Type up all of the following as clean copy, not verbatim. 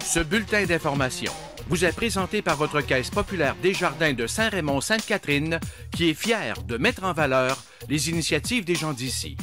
Ce bulletin d'information vous est présenté par votre Caisse populaire Desjardins de Saint-Raymond-Sainte-Catherine, qui est fière de mettre en valeur les initiatives des gens d'ici.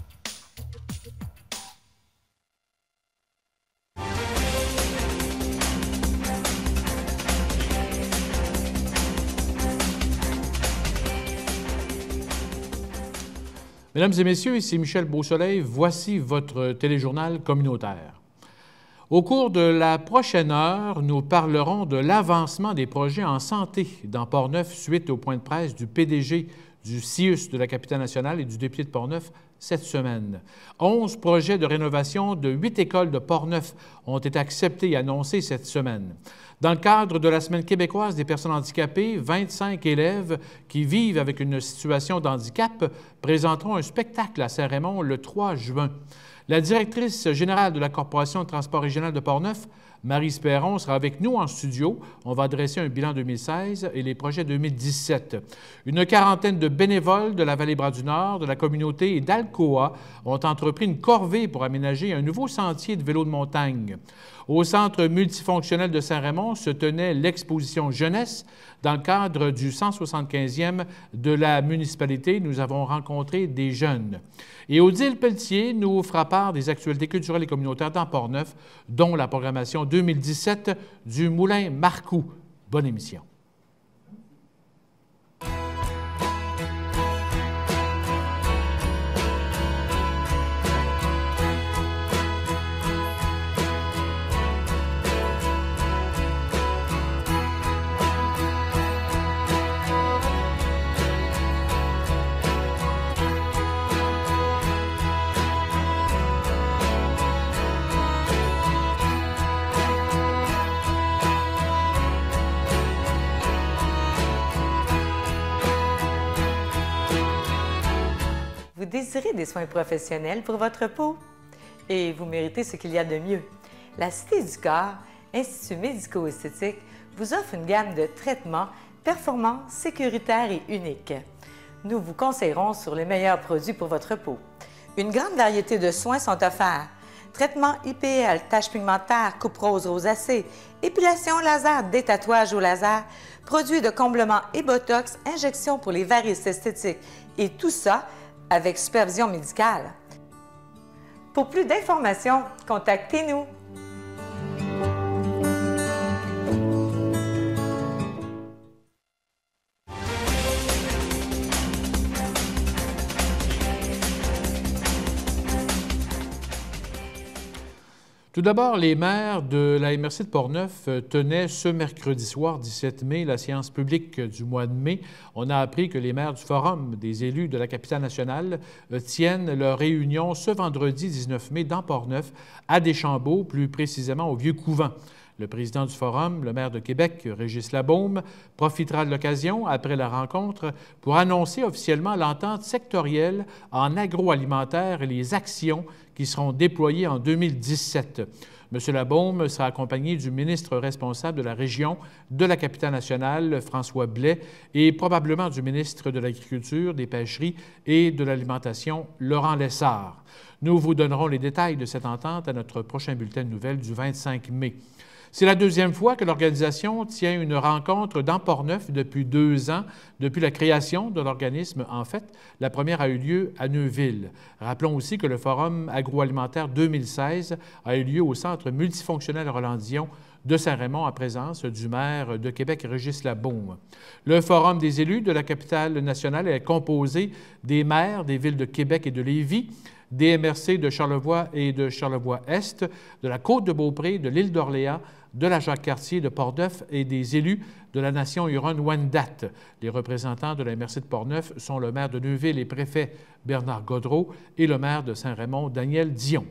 Mesdames et messieurs, ici Michel Beausoleil. Voici votre téléjournal communautaire. Au cours de la prochaine heure, nous parlerons de l'avancement des projets en santé dans Portneuf suite au point de presse du PDG du CIUS de la capitale nationale et du député de Portneuf cette semaine. 11 projets de rénovation de 8 écoles de Portneuf ont été acceptés et annoncés cette semaine. Dans le cadre de la Semaine québécoise des personnes handicapées, 25 élèves qui vivent avec une situation de handicap présenteront un spectacle à Saint-Raymond le 3 juin. La directrice générale de la Corporation de transport régional de Portneuf, Maryse Perron, sera avec nous en studio. On va dresser un bilan 2016 et les projets 2017. Une quarantaine de bénévoles de la Vallée-Bras-du-Nord, de la communauté et d'Alcoa ont entrepris une corvée pour aménager un nouveau sentier de vélo de montagne. Au Centre multifonctionnel de Saint-Raymond se tenait l'exposition jeunesse. Dans le cadre du 175e de la municipalité, nous avons rencontré des jeunes. Et Odile Pelletier nous fera part des actualités culturelles et communautaires dans Portneuf, dont la programmation 2017 du Moulin Marcoux. Bonne émission. Vous désirez des soins professionnels pour votre peau? Et vous méritez ce qu'il y a de mieux. La Cité du Corps, Institut médico-esthétique, vous offre une gamme de traitements performants, sécuritaires et uniques. Nous vous conseillerons sur les meilleurs produits pour votre peau. Une grande variété de soins sont offerts. Traitements IPL, taches pigmentaires, coupe rose rosacée, épilation laser, détatouage au laser, produits de comblement et botox, injections pour les varices esthétiques et tout ça avec supervision médicale. Pour plus d'informations, contactez-nous. Tout d'abord, les maires de la MRC de Portneuf tenaient ce mercredi soir, 17 mai, la séance publique du mois de mai. On a appris que les maires du Forum des élus de la capitale nationale tiennent leur réunion ce vendredi 19 mai dans Portneuf, à Deschambault, plus précisément au Vieux-Couvent. Le président du Forum, le maire de Québec, Régis Labaume, profitera de l'occasion, après la rencontre, pour annoncer officiellement l'entente sectorielle en agroalimentaire et les actions qui seront déployées en 2017. M. Labaume sera accompagné du ministre responsable de la région de la capitale nationale, François Blais, et probablement du ministre de l'Agriculture, des Pêcheries et de l'Alimentation, Laurent Lessard. Nous vous donnerons les détails de cette entente à notre prochain bulletin de nouvelles du 25 mai. C'est la deuxième fois que l'organisation tient une rencontre dans Portneuf depuis 2 ans, depuis la création de l'organisme. En fait, la première a eu lieu à Neuville. Rappelons aussi que le Forum agroalimentaire 2016 a eu lieu au Centre multifonctionnel Roland-Dion de Saint-Raymond en présence du maire de Québec, Régis Labaume. Le Forum des élus de la capitale nationale est composé des maires des villes de Québec et de Lévis, des MRC de Charlevoix et de Charlevoix-Est, de la Côte-de-Beaupré, de l'île d'Orléans, de la Jacques-Cartier, de Portneuf et des élus de la nation Huron-Wendat. Les représentants de la MRC de Portneuf sont le maire de Neuville et préfet Bernard Gaudreault et le maire de Saint-Raymond, Daniel Dion.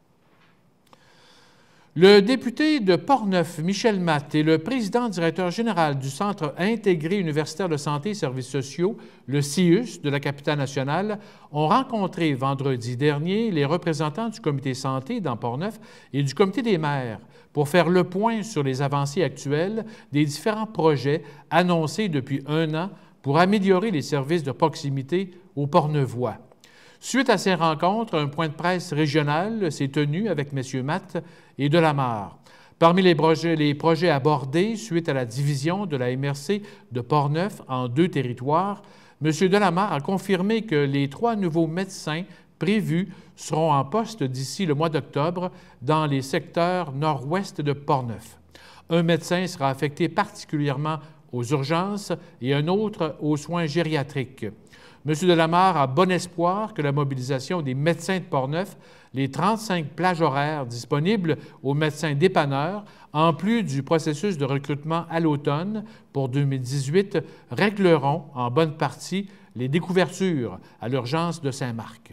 Le député de Portneuf, Michel Matt, et le président-directeur général du Centre intégré universitaire de santé et services sociaux, le CIUS de la capitale nationale, ont rencontré vendredi dernier les représentants du comité santé dans Portneuf et du comité des maires pour faire le point sur les avancées actuelles des différents projets annoncés depuis 1 an pour améliorer les services de proximité aux Portneuvois. Suite à ces rencontres, un point de presse régional s'est tenu avec M. Matt et Delamarre. Parmi les projets abordés suite à la division de la MRC de Portneuf en 2 territoires, M. Delamarre a confirmé que les 3 nouveaux médecins prévus seront en poste d'ici le mois d'octobre dans les secteurs nord-ouest de Portneuf. Un médecin sera affecté particulièrement aux urgences et un autre aux soins gériatriques. M. Delamarre a bon espoir que la mobilisation des médecins de Portneuf, les 35 plages horaires disponibles aux médecins dépanneurs, en plus du processus de recrutement à l'automne pour 2018, régleront en bonne partie les découvertures à l'urgence de Saint-Marc.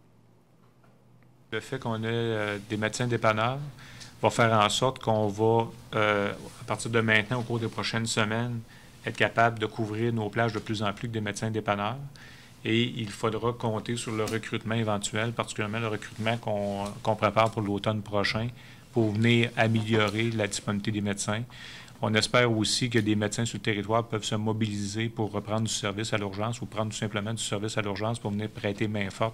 Le fait qu'on ait des médecins dépanneurs va faire en sorte qu'on va, à partir de maintenant, au cours des prochaines semaines, être capable de couvrir nos plages de plus en plus que des médecins dépanneurs. Et il faudra compter sur le recrutement éventuel, particulièrement le recrutement qu'on prépare pour l'automne prochain, pour venir améliorer la disponibilité des médecins. On espère aussi que des médecins sur le territoire peuvent se mobiliser pour reprendre du service à l'urgence ou prendre tout simplement du service à l'urgence pour venir prêter main forte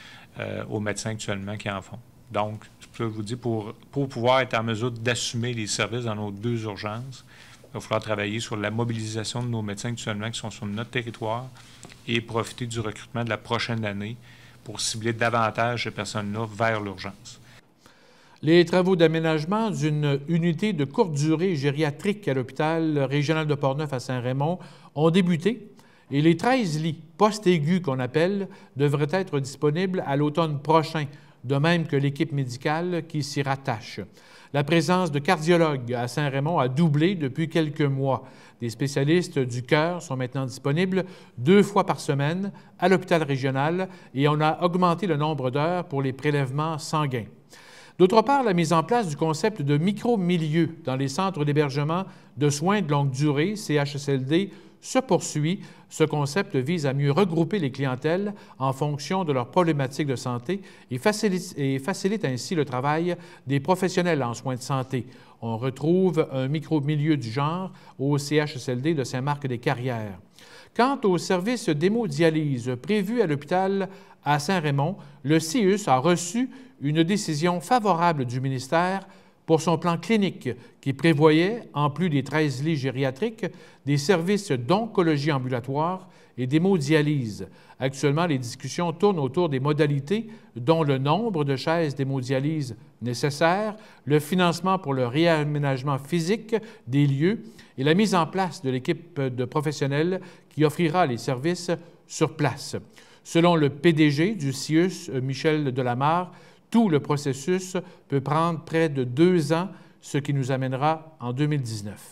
aux médecins actuellement qui en font. Donc, je vous dis, pour pouvoir être en mesure d'assumer les services dans nos 2 urgences, il va falloir travailler sur la mobilisation de nos médecins actuellement qui sont sur notre territoire et profiter du recrutement de la prochaine année pour cibler davantage ces personnes-là vers l'urgence. Les travaux d'aménagement d'une unité de courte durée gériatrique à l'hôpital régional de Portneuf à Saint-Raymond ont débuté et les 13 lits post-aigus qu'on appelle devraient être disponibles à l'automne prochain, de même que l'équipe médicale qui s'y rattache. La présence de cardiologues à Saint-Raymond a doublé depuis quelques mois. Des spécialistes du cœur sont maintenant disponibles 2 fois par semaine à l'hôpital régional et on a augmenté le nombre d'heures pour les prélèvements sanguins. D'autre part, la mise en place du concept de micro-milieu dans les centres d'hébergement de soins de longue durée, CHSLD, se poursuit. Ce concept vise à mieux regrouper les clientèles en fonction de leurs problématiques de santé et facilite ainsi le travail des professionnels en soins de santé. On retrouve un micro-milieu du genre au CHSLD de Saint-Marc-des-Carrières. Quant au service d'hémodialyse prévu à l'hôpital à Saint-Raymond, le CIUS a reçu une décision favorable du ministère pour son plan clinique qui prévoyait, en plus des 13 lits gériatriques, des services d'oncologie ambulatoire et d'hémodialyse. Actuellement, les discussions tournent autour des modalités, dont le nombre de chaises d'hémodialyse nécessaires, le financement pour le réaménagement physique des lieux et la mise en place de l'équipe de professionnels qui offrira les services sur place. Selon le PDG du CIUS, Michel Delamarre, tout le processus peut prendre près de 2 ans, ce qui nous amènera en 2019.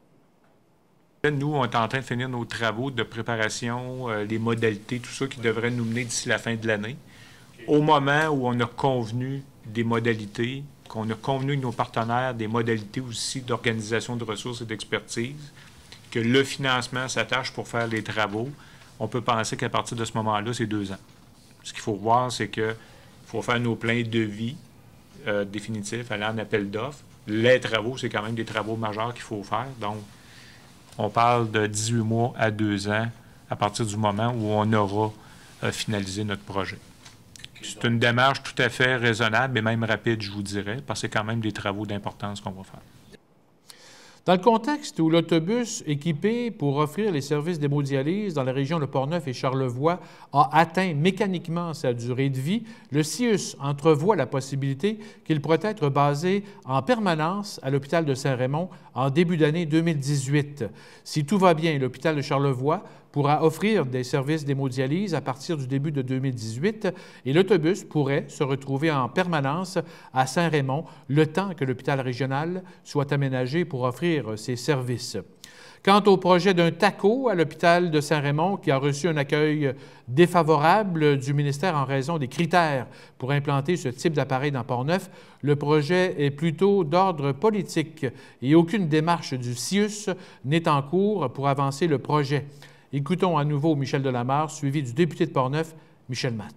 Nous, on est en train de finir nos travaux de préparation, les modalités, tout ça qui devrait nous mener d'ici la fin de l'année. Au moment où on a convenu des modalités, qu'on a convenu avec nos partenaires des modalités aussi d'organisation de ressources et d'expertise, que le financement s'attache pour faire les travaux, on peut penser qu'à partir de ce moment-là, c'est 2 ans. Ce qu'il faut voir, c'est que il faut faire nos plans de vie définitifs, aller en appel d'offres. Les travaux, c'est quand même des travaux majeurs qu'il faut faire. Donc, on parle de 18 mois à 2 ans à partir du moment où on aura finalisé notre projet. C'est une démarche tout à fait raisonnable et même rapide, je vous dirais, parce que c'est quand même des travaux d'importance qu'on va faire. Dans le contexte où l'autobus équipé pour offrir les services d'hémodialyse dans la région de Portneuf et Charlevoix a atteint mécaniquement sa durée de vie, le CIUS entrevoit la possibilité qu'il pourrait être basé en permanence à l'hôpital de Saint-Raymond en début d'année 2018. Si tout va bien, l'hôpital de Charlevoix pourra offrir des services d'hémodialyse à partir du début de 2018 et l'autobus pourrait se retrouver en permanence à Saint-Raymond le temps que l'hôpital régional soit aménagé pour offrir ces services. Quant au projet d'un TACO à l'hôpital de Saint-Raymond qui a reçu un accueil défavorable du ministère en raison des critères pour implanter ce type d'appareil dans Portneuf, le projet est plutôt d'ordre politique et aucune démarche du CIUS n'est en cours pour avancer le projet. Écoutons à nouveau Michel Delamarre, suivi du député de Portneuf, Michel Matte.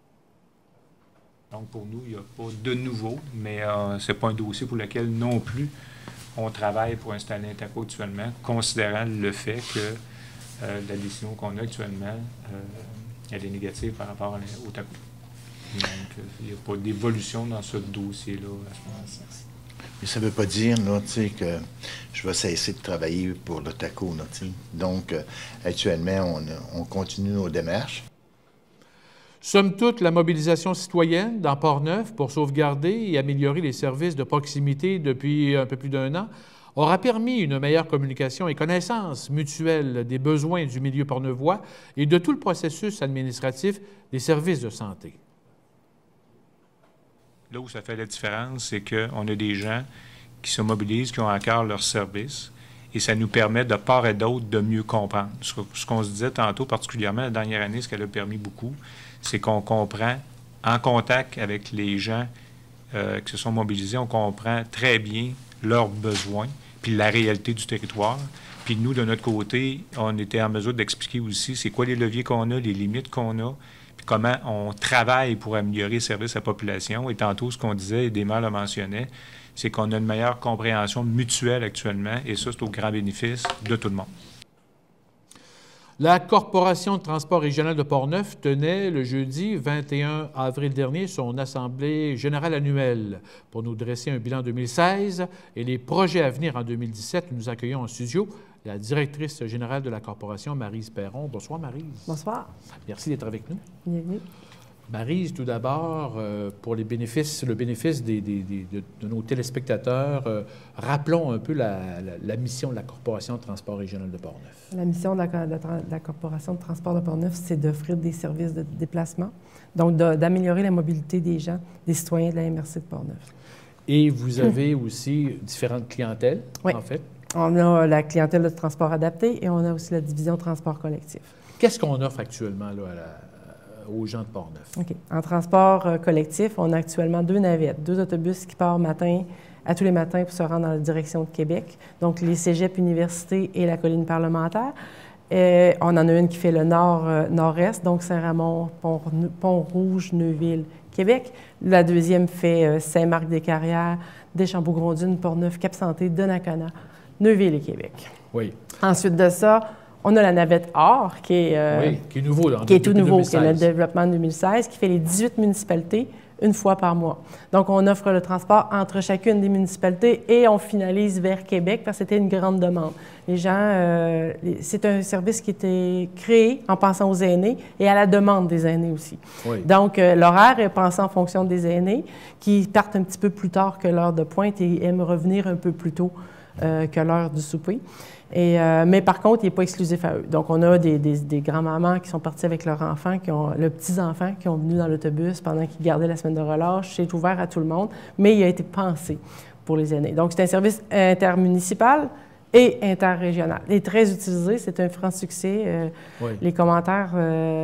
Donc, pour nous, il n'y a pas de nouveau, mais ce n'est pas un dossier pour lequel non plus on travaille pour installer un TACO actuellement, considérant le fait que la décision qu'on a actuellement, elle est négative par rapport au TACO. Donc, il n'y a pas d'évolution dans ce dossier-là à ce moment-ci. Mais ça ne veut pas dire là, que je vais cesser de travailler pour le TACO. Là, donc, actuellement, on continue nos démarches. Somme toute, la mobilisation citoyenne dans Portneuf pour sauvegarder et améliorer les services de proximité depuis un peu plus d'1 an aura permis une meilleure communication et connaissance mutuelle des besoins du milieu portneuvois et de tout le processus administratif des services de santé. Là où ça fait la différence, c'est qu'on a des gens qui se mobilisent, qui ont à cœur leur service, et ça nous permet de part et d'autre de mieux comprendre. Ce qu'on se disait tantôt, particulièrement la dernière année, ce qu'elle a permis beaucoup, c'est qu'on comprend, en contact avec les gens qui se sont mobilisés, on comprend très bien leurs besoins, puis la réalité du territoire. Puis nous, de notre côté, on était en mesure d'expliquer aussi c'est quoi les leviers qu'on a, les limites qu'on a, puis comment on travaille pour améliorer le service à la population. Et tantôt, ce qu'on disait, et des maires le mentionnaient, c'est qu'on a une meilleure compréhension mutuelle actuellement, et ça, c'est au grand bénéfice de tout le monde. La Corporation de transport régional de Portneuf tenait le jeudi 21 avril dernier son assemblée générale annuelle pour nous dresser un bilan 2016 et les projets à venir en 2017. Nous accueillons en studio la directrice générale de la Corporation, Maryse Perron. Bonsoir, Maryse. Bonsoir. Merci d'être avec nous. Bienvenue. Maryse, tout d'abord, pour le bénéfice de nos téléspectateurs, rappelons un peu la mission de la Corporation de transport régional de Portneuf. La mission de la Corporation de transport de Portneuf, c'est d'offrir des services de déplacement, donc d'améliorer la mobilité des gens, des citoyens de la MRC de Portneuf. Et vous avez aussi différentes clientèles, oui. En fait. On a la clientèle de transport adapté et on a aussi la division transport collectif. Qu'est-ce qu'on offre actuellement là, aux gens de Portneuf? OK. En transport collectif, on a actuellement 2 navettes, 2 autobus qui partent à tous les matins pour se rendre dans la direction de Québec, donc les cégeps universités et la colline parlementaire. On en a une qui fait le nord-est, donc Saint-Ramon, Pont-Rouge, Neuville, Québec. La deuxième fait Saint-Marc-des-Carrières, Deschambault-Grondines, Portneuf, Cap-Santé, Donnacona, Neuville et Québec. Oui. Ensuite de ça, on a la navette Or, qui est nouveau, qui est tout nouveau, qui est notre développement en 2016, qui fait les 18 municipalités une fois par mois. Donc, on offre le transport entre chacune des municipalités et on finalise vers Québec parce que c'était une grande demande. Les gens, c'est un service qui était créé en pensant aux aînés et à la demande des aînés aussi. Oui. Donc, l'horaire est pensé en fonction des aînés qui partent un petit peu plus tard que l'heure de pointe et aiment revenir un peu plus tôt que l'heure du souper. Mais par contre, il n'est pas exclusif à eux. Donc, on a des grands-mamans qui sont partis avec leurs enfants, le petits-enfants qui ont venu dans l'autobus pendant qu'ils gardaient la semaine de relâche. C'est ouvert à tout le monde, mais il a été pensé pour les aînés. Donc, c'est un service intermunicipal et interrégional. Il est très utilisé, c'est un franc succès. Oui. Les commentaires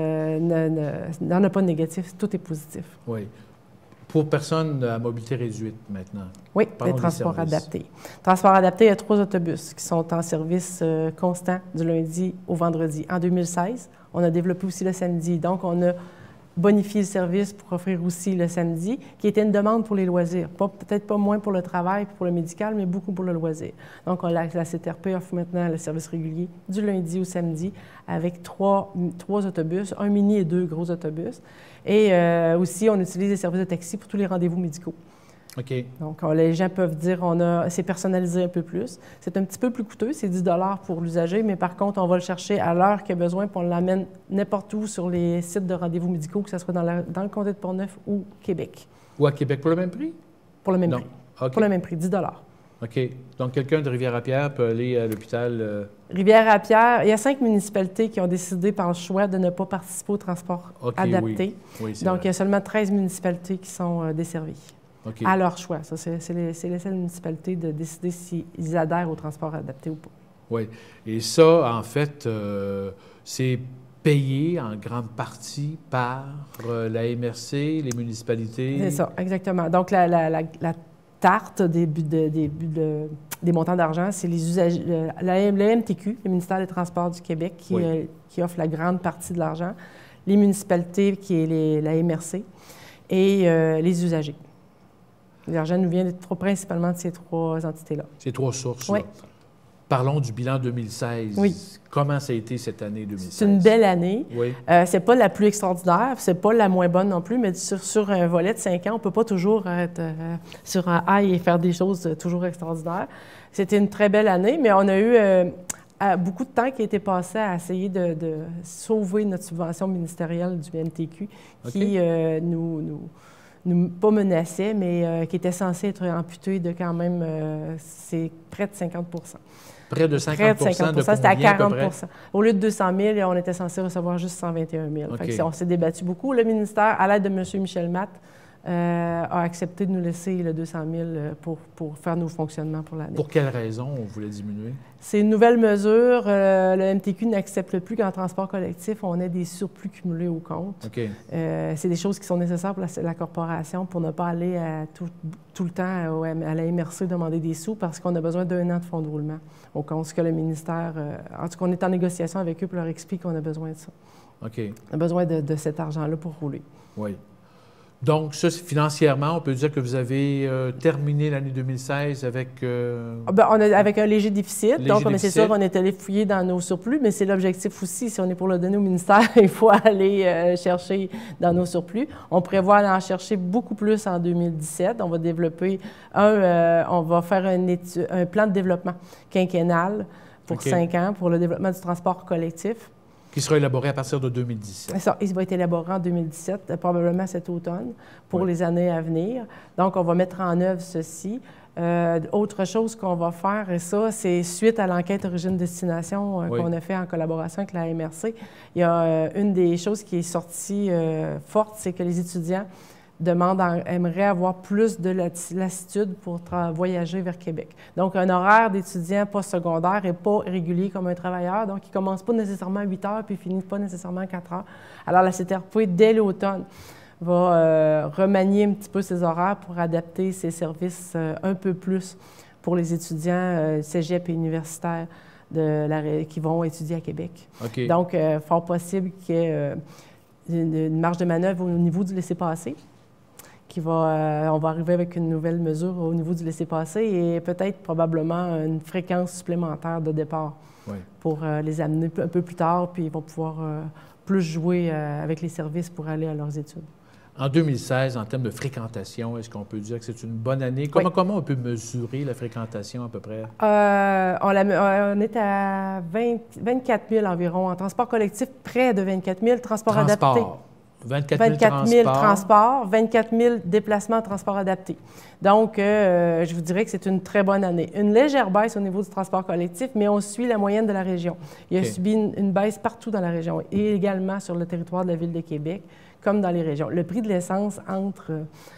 n'en ont pas de négatif, tout est positif. Oui. Pour personnes à mobilité réduite maintenant. Oui, parlons des transports services. adaptés. Transport adapté, il y a 3 autobus qui sont en service constant du lundi au vendredi. En 2016, on a développé aussi le samedi. Donc, on a bonifié le service pour offrir aussi le samedi, qui était une demande pour les loisirs. Peut-être pas moins pour le travail et pour le médical, mais beaucoup pour le loisir. Donc, la CTRP offre maintenant le service régulier du lundi au samedi avec 3 autobus, un mini et 2 gros autobus. Et aussi, on utilise les services de taxi pour tous les rendez-vous médicaux. OK. Donc, les gens peuvent dire, c'est personnalisé un peu plus. C'est un petit peu plus coûteux, c'est 10 $ pour l'usager, mais par contre, on va le chercher à l'heure qu'il y a besoin, puis on l'amène n'importe où sur les sites de rendez-vous médicaux, que ce soit dans le comté de Portneuf ou Québec. Ou à Québec pour le même prix? Pour le même Non. prix. OK. Pour le même prix, 10 $. OK. Donc, quelqu'un de Rivière-à-Pierre peut aller à l'hôpital... Rivière-à-Pierre, il y a 5 municipalités qui ont décidé par le choix de ne pas participer au transport adapté. Oui, c'est Donc, vrai. il y a seulement 13 municipalités qui sont desservies. OK. À leur choix. Ça, c'est les seules municipalités de décider s'ils adhèrent au transport adapté ou pas. Oui. Et ça, en fait, c'est payé en grande partie par la MRC, les municipalités. C'est ça, exactement. Donc, la tarte des montants d'argent, c'est les usagers, le MTQ, le ministère des Transports du Québec, qui offre la grande partie de l'argent, les municipalités, qui est la MRC, et les usagers. L'argent nous vient principalement de ces 3 entités-là. Ces 3 sources. Oui. Parlons du bilan 2016. Oui. Comment ça a été cette année 2016? C'est une belle année. Oui. C'est pas la plus extraordinaire, c'est pas la moins bonne non plus, mais sur un volet de 5 ans, on peut pas toujours être sur un high et faire des choses toujours extraordinaires. C'était une très belle année, mais on a eu beaucoup de temps qui a été passé à essayer de sauver notre subvention ministérielle du MTQ qui nous pas menaçait, mais qui était censée être amputée de quand même, c'est près de 50 Près de 50 Près de 50 de c'était à combien, 40 à peu près? Au lieu de 200 000, on était censé recevoir juste 121 000. OK. Fait que on s'est débattu beaucoup. Le ministère, à l'aide de M. Michel Matt, a accepté de nous laisser le 200 000 pour faire nos fonctionnements pour l'année. Pour quelle raison on voulait diminuer? C'est une nouvelle mesure. Le MTQ n'accepte plus qu'en transport collectif, on ait des surplus cumulés au compte. OK. C'est des choses qui sont nécessaires pour la corporation pour ne pas aller tout le temps à la MRC demander des sous parce qu'on a besoin d'1 an de fonds de roulement au compte. Ce que le ministère... en tout cas, on est en négociation avec eux pour leur expliquer qu'on a besoin de ça. OK. On a besoin de cet argent-là pour rouler. Oui. Donc, ça, financièrement, on peut dire que vous avez terminé l'année 2016 avec... avec un léger déficit. Donc, c'est déficit. sûr qu'on est allé fouiller dans nos surplus, mais c'est l'objectif aussi. Si on est pour le donner au ministère, il faut aller chercher dans nos surplus. On prévoit aller en chercher beaucoup plus en 2017. On va développer on va faire un plan de développement quinquennal pour 5 ans pour le développement du transport collectif. Qui sera élaboré à partir de 2017. Ça, il va être élaboré en 2017, probablement cet automne, pour les années à venir. Donc, on va mettre en œuvre ceci. Autre chose qu'on va faire, et ça, c'est suite à l'enquête origine-destination qu'on a fait en collaboration avec la MRC, il y a une des choses qui est sortie forte, c'est que les étudiants aimeraient avoir plus de lassitude pour voyager vers Québec. Donc, un horaire d'étudiant postsecondaire n'est pas régulier comme un travailleur, donc il ne commence pas nécessairement à 8 heures puis il ne finit pas nécessairement à 4 heures. Alors, la CTRP, dès l'automne, va remanier un petit peu ses horaires pour adapter ses services un peu plus pour les étudiants cégep et universitaires qui vont étudier à Québec. OK. Donc, fort possible qu'il y ait une marge de manœuvre au niveau du laissez-passer. On va arriver avec une nouvelle mesure au niveau du laissez-passer et peut-être probablement une fréquence supplémentaire de départ pour les amener un peu plus tard, puis ils vont pouvoir plus jouer avec les services pour aller à leurs études. En 2016, en termes de fréquentation, est-ce qu'on peut dire que c'est une bonne année? Comment on peut mesurer la fréquentation à peu près? On est à 24 000 environ en transport collectif, près de 24 000, transport adapté. 24 000 transports, 24 000 déplacements en transport adapté. Donc, je vous dirais que c'est une très bonne année. Une légère baisse au niveau du transport collectif, mais on suit la moyenne de la région. Il a subi une baisse partout dans la région et également sur le territoire de la Ville de Québec, comme dans les régions. Le prix de l'essence entre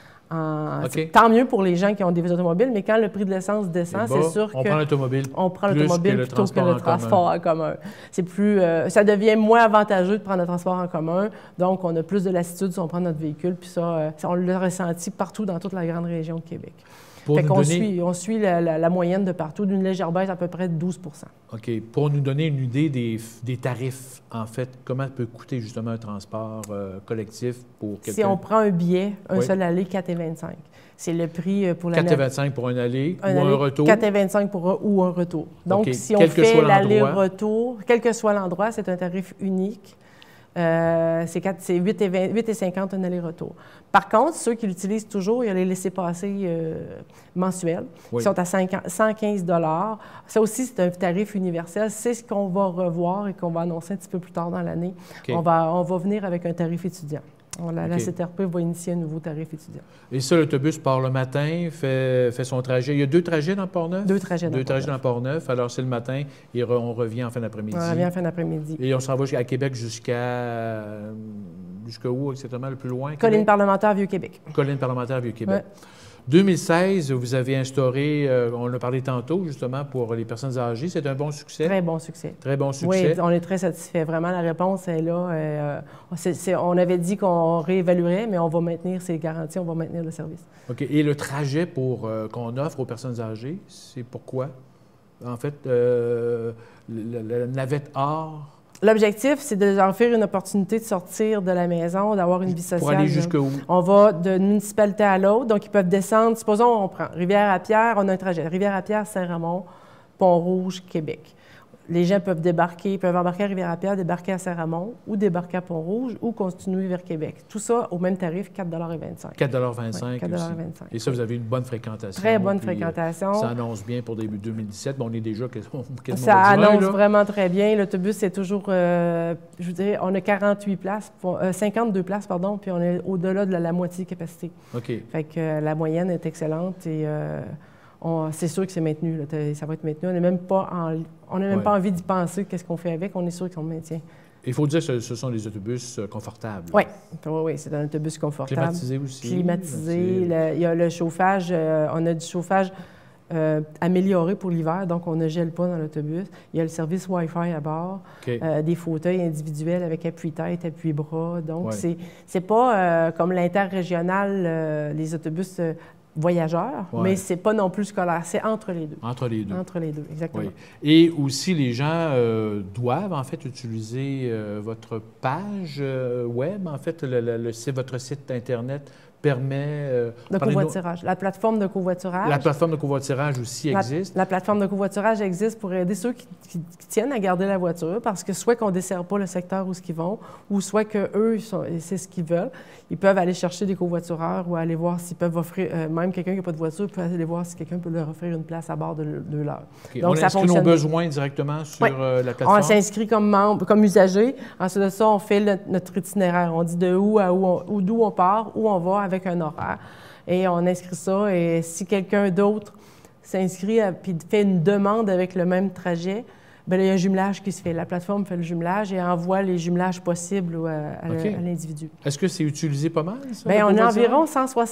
tant mieux pour les gens qui ont des automobiles, mais quand le prix de l'essence descend, c'est sûr on prend l'automobile plutôt que le transport en commun. C'est plus, ça devient moins avantageux de prendre le transport en commun, donc on a plus de lassitude si on prend notre véhicule, puis ça, on l'a ressenti partout dans toute la grande région de Québec. On suit la moyenne de partout, d'une légère baisse à peu près de 12 %. OK. Pour nous donner une idée des tarifs, en fait, comment peut coûter justement un transport collectif pour quelqu'un? Si on prend un billet, un seul aller, 4,25 $. C'est le prix pour l'année. 4,25 $ pour un aller ou un retour? 4,25 $ ou un retour. Donc, si on fait l'aller-retour, quel que soit l'endroit, c'est un tarif unique. C'est 8,50 $ un aller-retour. Par contre, ceux qui l'utilisent toujours, il y a les laissez-passer mensuels qui sont à 115 $. Ça aussi, c'est un tarif universel. C'est ce qu'on va revoir et qu'on va annoncer un petit peu plus tard dans l'année. Okay. On va venir avec un tarif étudiant. La CTRP va initier un nouveau tarif étudiant. Et ça, l'autobus part le matin, fait son trajet. Il y a 2 trajets dans Port-Neuf? 2 trajets dans Port-Neuf. Alors, c'est le matin et on revient en fin d'après-midi. On revient en fin d'après-midi. Et on s'en va à Québec jusqu'à où exactement, le plus loin? Colline parlementaire Vieux-Québec. Colline parlementaire Vieux-Québec. 2016, vous avez instauré, on en a parlé tantôt, justement, pour les personnes âgées. C'est un bon succès? Très bon succès. Très bon succès. Oui, on est très satisfait. Vraiment, la réponse est là. On avait dit qu'on réévaluerait, mais on va maintenir ces garanties, on va maintenir le service. OK. Et le trajet qu'on offre aux personnes âgées, c'est pourquoi? En fait, la navette or... L'objectif, c'est de leur offrir une opportunité de sortir de la maison, d'avoir une vie sociale. Pour aller jusqu'où? On va d'une municipalité à l'autre, donc ils peuvent descendre. Supposons, on prend Rivière-à-Pierre, on a un trajet. Rivière-à-Pierre, Saint-Ramon, Pont-Rouge, Québec. Les gens peuvent embarquer à Rivière-à-Pierre, débarquer à Saint-Ramon ou débarquer à Pont-Rouge ou continuer vers Québec. Tout ça au même tarif, 4,25 $. 4,25 $. 4,25 $. Et ça, vous avez une bonne fréquentation. Très bonne fréquentation. Ça annonce bien pour début 2017. On est déjà quasiment ça annonce vraiment très bien. L'autobus est toujours, je vous dirais, on a 52 places, pardon, puis on est au-delà de la moitié de capacité. OK. Fait que la moyenne est excellente et c'est sûr que c'est maintenu. Là, ça va être maintenu. On n'a même pas envie d'y penser qu'est-ce qu'on fait avec. On est sûr qu'on le maintient. Il faut dire que ce sont des autobus confortables. Oui, c'est un autobus confortable. Climatisé aussi. Climatisé. Il y a le chauffage. On a du chauffage amélioré pour l'hiver, donc on ne gèle pas dans l'autobus. Il y a le service Wi-Fi à bord, des fauteuils individuels avec appui-tête, appui-bras. Donc, c'est pas comme l'interrégional, les autobus voyageurs, mais c'est pas non plus scolaire. C'est entre les deux. Entre les deux. Entre les deux, exactement. Oui. Et aussi, les gens doivent, en fait, utiliser votre page web. En fait, votre site Internet permet... de covoiturage. La plateforme de covoiturage. La plateforme de covoiturage aussi existe. La plateforme de covoiturage existe pour aider ceux qui tiennent à garder la voiture parce que soit qu'on ne dessert pas le secteur où ils vont ou soit qu'eux, c'est ce qu'ils veulent. Ils peuvent aller chercher des covoitureurs ou aller voir s'ils peuvent offrir... même quelqu'un qui n'a pas de voiture peut aller voir si quelqu'un peut leur offrir une place à bord de leur. Okay. Donc, on inscrit nos besoins directement sur la plateforme? On s'inscrit comme membre, comme usager. Ensuite de ça, on fait notre itinéraire. On dit de où à d'où on part, où on va avec un horaire. Et on inscrit ça. Et si quelqu'un d'autre s'inscrit puis fait une demande avec le même trajet, bien, il y a un jumelage qui se fait. La plateforme fait le jumelage et envoie les jumelages possibles à l'individu. Est-ce que c'est utilisé pas mal, ça? Bien, on a environ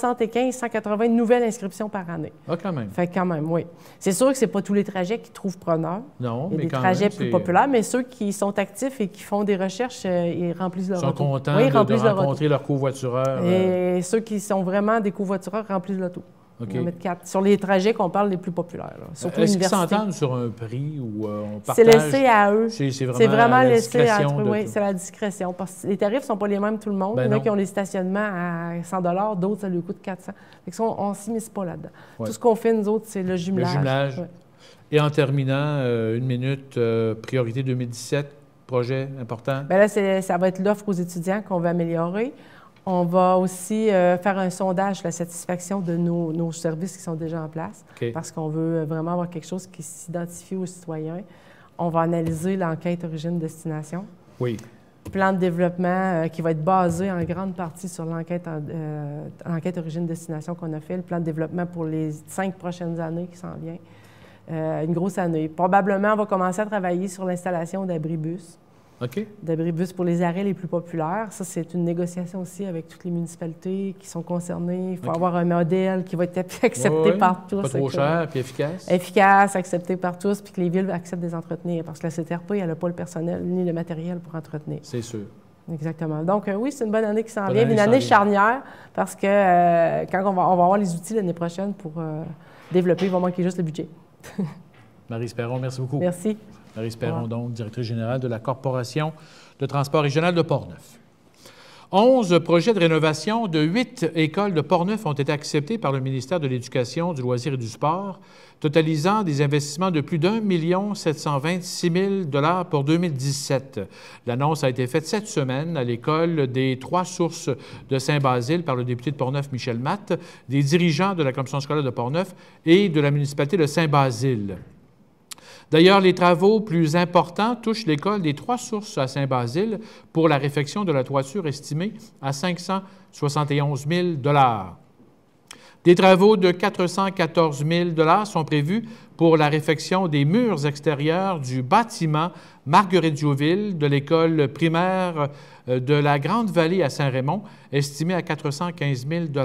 175-180 nouvelles inscriptions par année. Ah, quand même. Fait quand même, oui. C'est sûr que ce n'est pas tous les trajets qui trouvent preneur. Non, il y a des trajets plus populaires, mais ceux qui sont actifs et qui font des recherches, ils remplissent leur auto. Ils sont contents de rencontrer leur covoitureur. Et ceux qui sont vraiment des covoitureurs remplissent l'auto. Okay. On va mettre 4. Sur les trajets qu'on parle les plus populaires. Est-ce qu'ils s'entendent sur un prix ou on partage? C'est laissé à eux. C'est vraiment laissé à eux. Oui, c'est la discrétion. Parce que les tarifs ne sont pas les mêmes tout le monde. Il y en a qui ont des stationnements à 100 $, d'autres, ça lui coûte 400 $. On ne s'immisce pas là-dedans. Ouais. Tout ce qu'on fait, nous autres, c'est le jumelage. Le jumelage. Ouais. Et en terminant, une minute, priorité 2017, projet important? Bien là, ça va être l'offre aux étudiants qu'on va améliorer. On va aussi faire un sondage sur la satisfaction de nos services qui sont déjà en place, parce qu'on veut vraiment avoir quelque chose qui s'identifie aux citoyens. On va analyser l'enquête origine-destination. Oui. Plan de développement qui va être basé en grande partie sur l'enquête origine-destination qu'on a fait, le plan de développement pour les 5 prochaines années qui s'en vient. Une grosse année. Probablement, on va commencer à travailler sur l'installation d'abribus. D'abribus pour les arrêts les plus populaires. Ça, c'est une négociation aussi avec toutes les municipalités qui sont concernées. Il faut avoir un modèle qui va être accepté par tous. Pas trop cher, puis efficace. Efficace, accepté par tous, puis que les villes acceptent de les entretenir. Parce que la CTRP, elle n'a pas le personnel ni le matériel pour entretenir. C'est sûr. Exactement. Donc, oui, c'est une bonne année qui s'en vient. Une année charnière, parce que quand on va avoir les outils l'année prochaine pour développer, il va manquer juste le budget. Marie Perron, merci beaucoup. Merci. Marie Perron, donc, directrice générale de la Corporation de transport régional de Portneuf. 11 projets de rénovation de 8 écoles de Portneuf ont été acceptés par le ministère de l'Éducation, du Loisir et du Sport, totalisant des investissements de plus d'1 726 000 pour 2017. L'annonce a été faite cette semaine à l'école des 3 sources de Saint-Basile par le député de Portneuf, Michel Matte, des dirigeants de la commission scolaire de Portneuf et de la municipalité de Saint-Basile. D'ailleurs, les travaux plus importants touchent l'école des 3 sources à Saint-Basile pour la réfection de la toiture estimée à 571 000 $. Des travaux de 414 000 $ sont prévus pour la réfection des murs extérieurs du bâtiment Marguerite-Jouville de l'école primaire de la Grande-Vallée à Saint-Raymond, estimée à 415 000 $.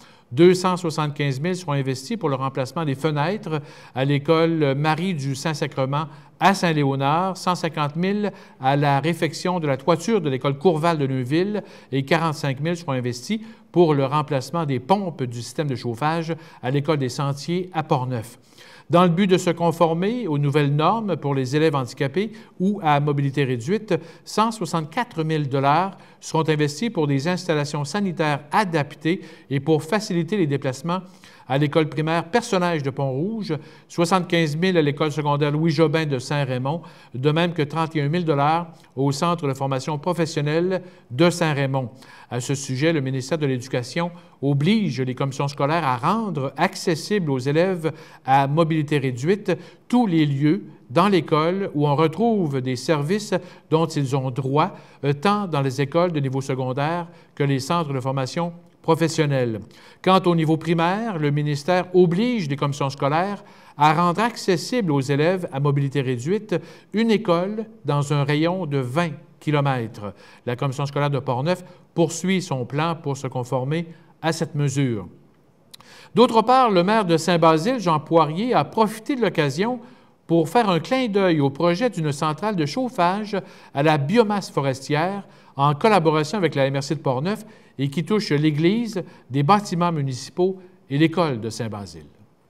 275 000 seront investis pour le remplacement des fenêtres à l'école Marie du Saint-Sacrement à Saint-Léonard, 150 000 à la réfection de la toiture de l'école Courval de Neuville et 45 000 seront investis pour le remplacement des pompes du système de chauffage à l'école des Sentiers à Portneuf. Dans le but de se conformer aux nouvelles normes pour les élèves handicapés ou à mobilité réduite, 164 000 $ seront investis pour des installations sanitaires adaptées et pour faciliter les déplacements à l'école primaire Personnage de Pont-Rouge, 75 000 à l'école secondaire Louis-Jobin de Saint-Raymond, de même que 31 000 au Centre de formation professionnelle de Saint-Raymond. À ce sujet, le ministère de l'Éducation oblige les commissions scolaires à rendre accessibles aux élèves à mobilité réduite tous les lieux dans l'école où on retrouve des services dont ils ont droit, tant dans les écoles de niveau secondaire que les centres de formation professionnelle. Quant au niveau primaire, le ministère oblige les commissions scolaires à rendre accessible aux élèves à mobilité réduite une école dans un rayon de 20 km. La commission scolaire de Portneuf poursuit son plan pour se conformer à cette mesure. D'autre part, le maire de Saint-Basile, Jean Poirier, a profité de l'occasion pour faire un clin d'œil au projet d'une centrale de chauffage à la biomasse forestière en collaboration avec la MRC de Portneuf et qui touche l'église, des bâtiments municipaux et l'école de Saint-Basile.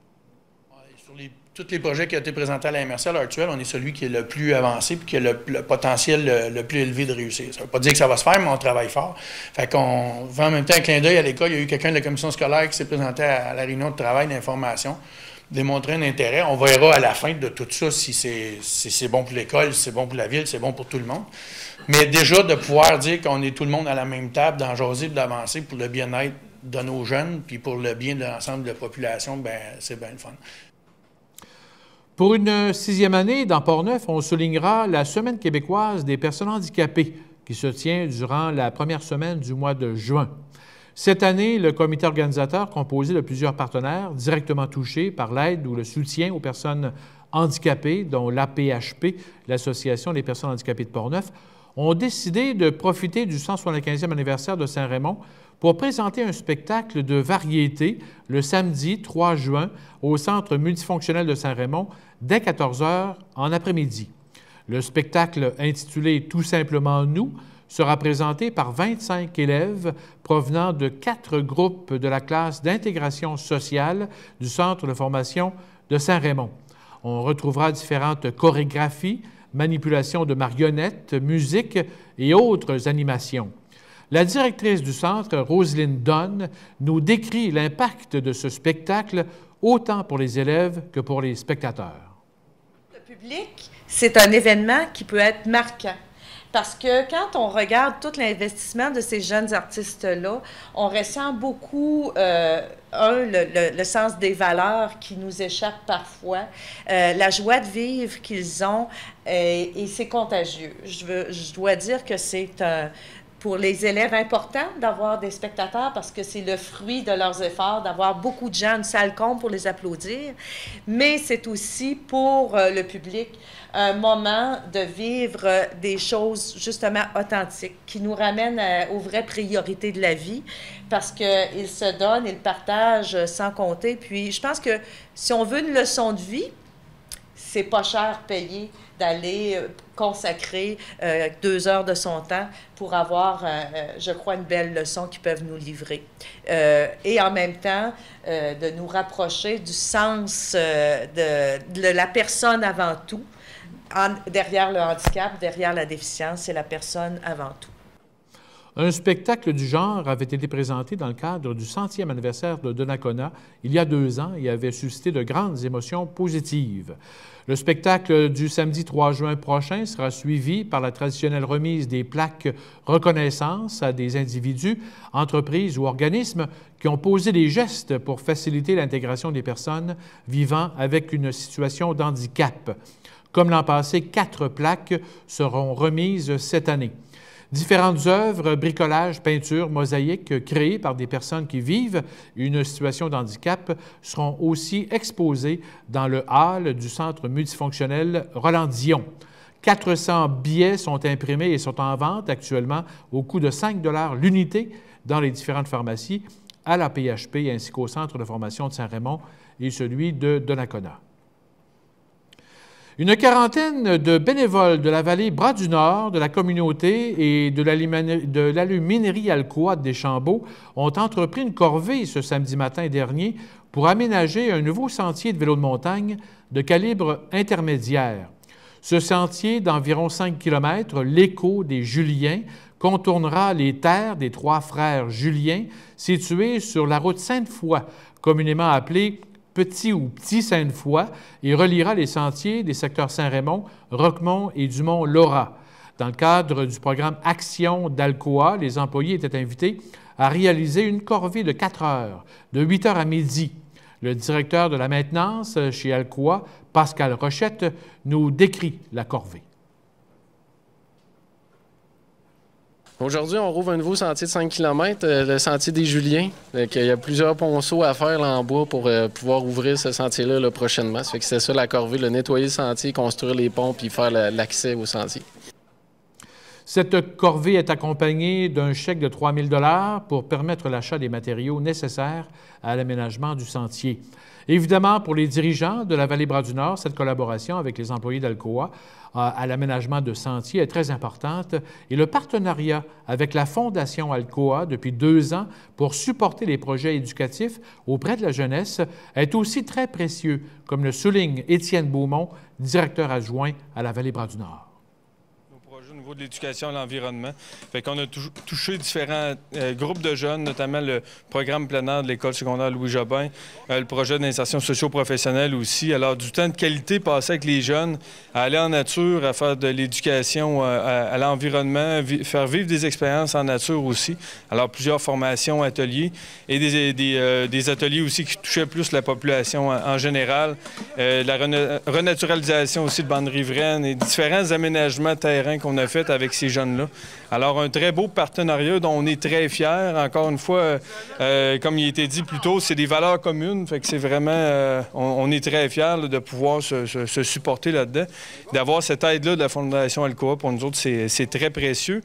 Sur tous les projets qui ont été présentés à la MRC à l'heure actuelle, on est celui qui est le plus avancé et qui a le potentiel le plus élevé de réussir. Ça ne veut pas dire que ça va se faire, mais on travaille fort. Fait qu'on fait en même temps un clin d'œil à l'école. Il y a eu quelqu'un de la commission scolaire qui s'est présenté à la réunion de travail d'information, démontrer un intérêt. On verra à la fin de tout ça si c'est bon pour l'école, si c'est bon pour la ville, si c'est bon pour tout le monde. Mais déjà, de pouvoir dire qu'on est tout le monde à la même table, d'en jaser, d'avancer pour le bien-être de nos jeunes, puis pour le bien de l'ensemble de la population, bien, c'est bien le fun. Pour une 6e année, dans Portneuf, on soulignera la Semaine québécoise des personnes handicapées qui se tient durant la première semaine du mois de juin. Cette année, le comité organisateur, composé de plusieurs partenaires directement touchés par l'aide ou le soutien aux personnes handicapées, dont l'APHP, l'Association des personnes handicapées de Portneuf, ont décidé de profiter du 175e anniversaire de Saint-Raymond pour présenter un spectacle de variété le samedi 3 juin au Centre multifonctionnel de Saint-Raymond dès 14 h en après-midi. Le spectacle intitulé « Tout simplement nous » sera présenté par 25 élèves provenant de 4 groupes de la classe d'intégration sociale du Centre de formation de Saint-Raymond. On retrouvera différentes chorégraphies, manipulation de marionnettes, musique et autres animations. La directrice du centre, Roselyne Donne, nous décrit l'impact de ce spectacle autant pour les élèves que pour les spectateurs. Le public, c'est un événement qui peut être marquant. Parce que quand on regarde tout l'investissement de ces jeunes artistes-là, on ressent beaucoup, le sens des valeurs qui nous échappent parfois, la joie de vivre qu'ils ont, et c'est contagieux. Je dois dire que c'est pour les élèves important d'avoir des spectateurs parce que c'est le fruit de leurs efforts, d'avoir beaucoup de gens, une salle comble pour les applaudir, mais c'est aussi pour le public un moment de vivre des choses justement authentiques qui nous ramènent aux vraies priorités de la vie parce qu'ils se donnent, ils partagent sans compter. Puis je pense que si on veut une leçon de vie, c'est pas cher payé d'aller consacrer 2 heures de son temps pour avoir, je crois, une belle leçon qu'ils peuvent nous livrer. Et en même temps, de nous rapprocher du sens de la personne avant tout. Derrière le handicap, derrière la déficience, c'est la personne avant tout. Un spectacle du genre avait été présenté dans le cadre du 100e anniversaire de Donnacona il y a 2 ans et avait suscité de grandes émotions positives. Le spectacle du samedi 3 juin prochain sera suivi par la traditionnelle remise des plaques reconnaissance à des individus, entreprises ou organismes qui ont posé des gestes pour faciliter l'intégration des personnes vivant avec une situation d'handicap. Comme l'an passé, 4 plaques seront remises cette année. Différentes œuvres, bricolage, peinture, mosaïques créées par des personnes qui vivent une situation de handicap seront aussi exposées dans le hall du Centre multifonctionnel Roland-Dion. 400 billets sont imprimés et sont en vente actuellement au coût de 5 $ l'unité dans les différentes pharmacies, à la PHP ainsi qu'au Centre de formation de Saint-Raymond et celui de Donnacona. Une quarantaine de bénévoles de la vallée Bras-du-Nord, de la communauté et de l'aluminerie Alcoa de Deschambault ont entrepris une corvée ce samedi matin dernier pour aménager un nouveau sentier de vélo de montagne de calibre intermédiaire. Ce sentier d'environ 5 km, l'Écho des Juliens, contournera les terres des 3 frères Juliens situées sur la route Sainte-Foy, communément appelé Petit ou Petit Sainte-Foy, et reliera les sentiers des secteurs Saint-Raymond, Roquemont et du Mont-Laura. Dans le cadre du programme Action d'Alcoa, les employés étaient invités à réaliser une corvée de 4 heures, de 8 heures à midi. Le directeur de la maintenance chez Alcoa, Pascal Rochette, nous décrit la corvée. Aujourd'hui, on rouvre un nouveau sentier de 5 km, le sentier des Juliens. Il y a plusieurs ponceaux à faire là, en bois pour pouvoir ouvrir ce sentier-là là, prochainement. Ça fait que c'est ça la corvée, nettoyer le sentier, construire les ponts puis faire l'accès au sentier. Cette corvée est accompagnée d'un chèque de 3 000 $ pour permettre l'achat des matériaux nécessaires à l'aménagement du sentier. Évidemment, pour les dirigeants de la Vallée-Bras-du-Nord, cette collaboration avec les employés d'Alcoa à l'aménagement de sentiers est très importante et le partenariat avec la Fondation Alcoa depuis 2 ans pour supporter les projets éducatifs auprès de la jeunesse est aussi très précieux, comme le souligne Étienne Beaumont, directeur adjoint à la Vallée-Bras-du-Nord. Au niveau de l'éducation et l'environnement. Fait qu'on a touché différents groupes de jeunes, notamment le programme plein air de l'École secondaire Louis-Jobin, le projet d'insertion socio-professionnelle aussi. Alors, du temps de qualité passé avec les jeunes, à aller en nature, à faire de l'éducation à l'environnement, faire vivre des expériences en nature aussi. Alors, plusieurs formations, ateliers et des ateliers aussi qui touchaient plus la population en général. La renaturalisation aussi de bandes riveraines et différents aménagements terrains qu'on a fait avec ces jeunes-là. Alors, un très beau partenariat dont on est très fiers. Encore une fois, comme il a été dit plus tôt, c'est des valeurs communes. Fait que c'est vraiment... on est très fiers là, de pouvoir se supporter là-dedans. D'avoir cette aide-là de la Fondation Alcoa, pour nous autres, c'est très précieux.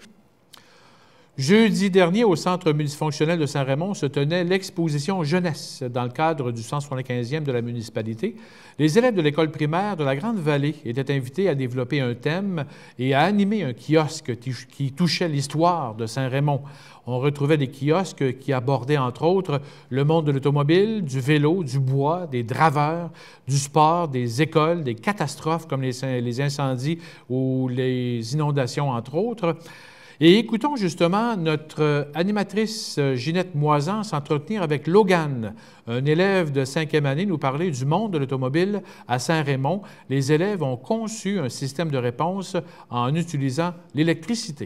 Jeudi dernier, au Centre multifonctionnel de Saint-Raymond, se tenait l'exposition jeunesse dans le cadre du 175e de la municipalité. Les élèves de l'école primaire de la Grande-Vallée étaient invités à développer un thème et à animer un kiosque qui touchait l'histoire de Saint-Raymond. On retrouvait des kiosques qui abordaient, entre autres, le monde de l'automobile, du vélo, du bois, des draveurs, du sport, des écoles, des catastrophes comme les incendies ou les inondations, entre autres. Et écoutons justement notre animatrice Ginette Moisan s'entretenir avec Logan, un élève de 5e année, nous parler du monde de l'automobile à Saint-Raymond. Les élèves ont conçu un système de réponse en utilisant l'électricité.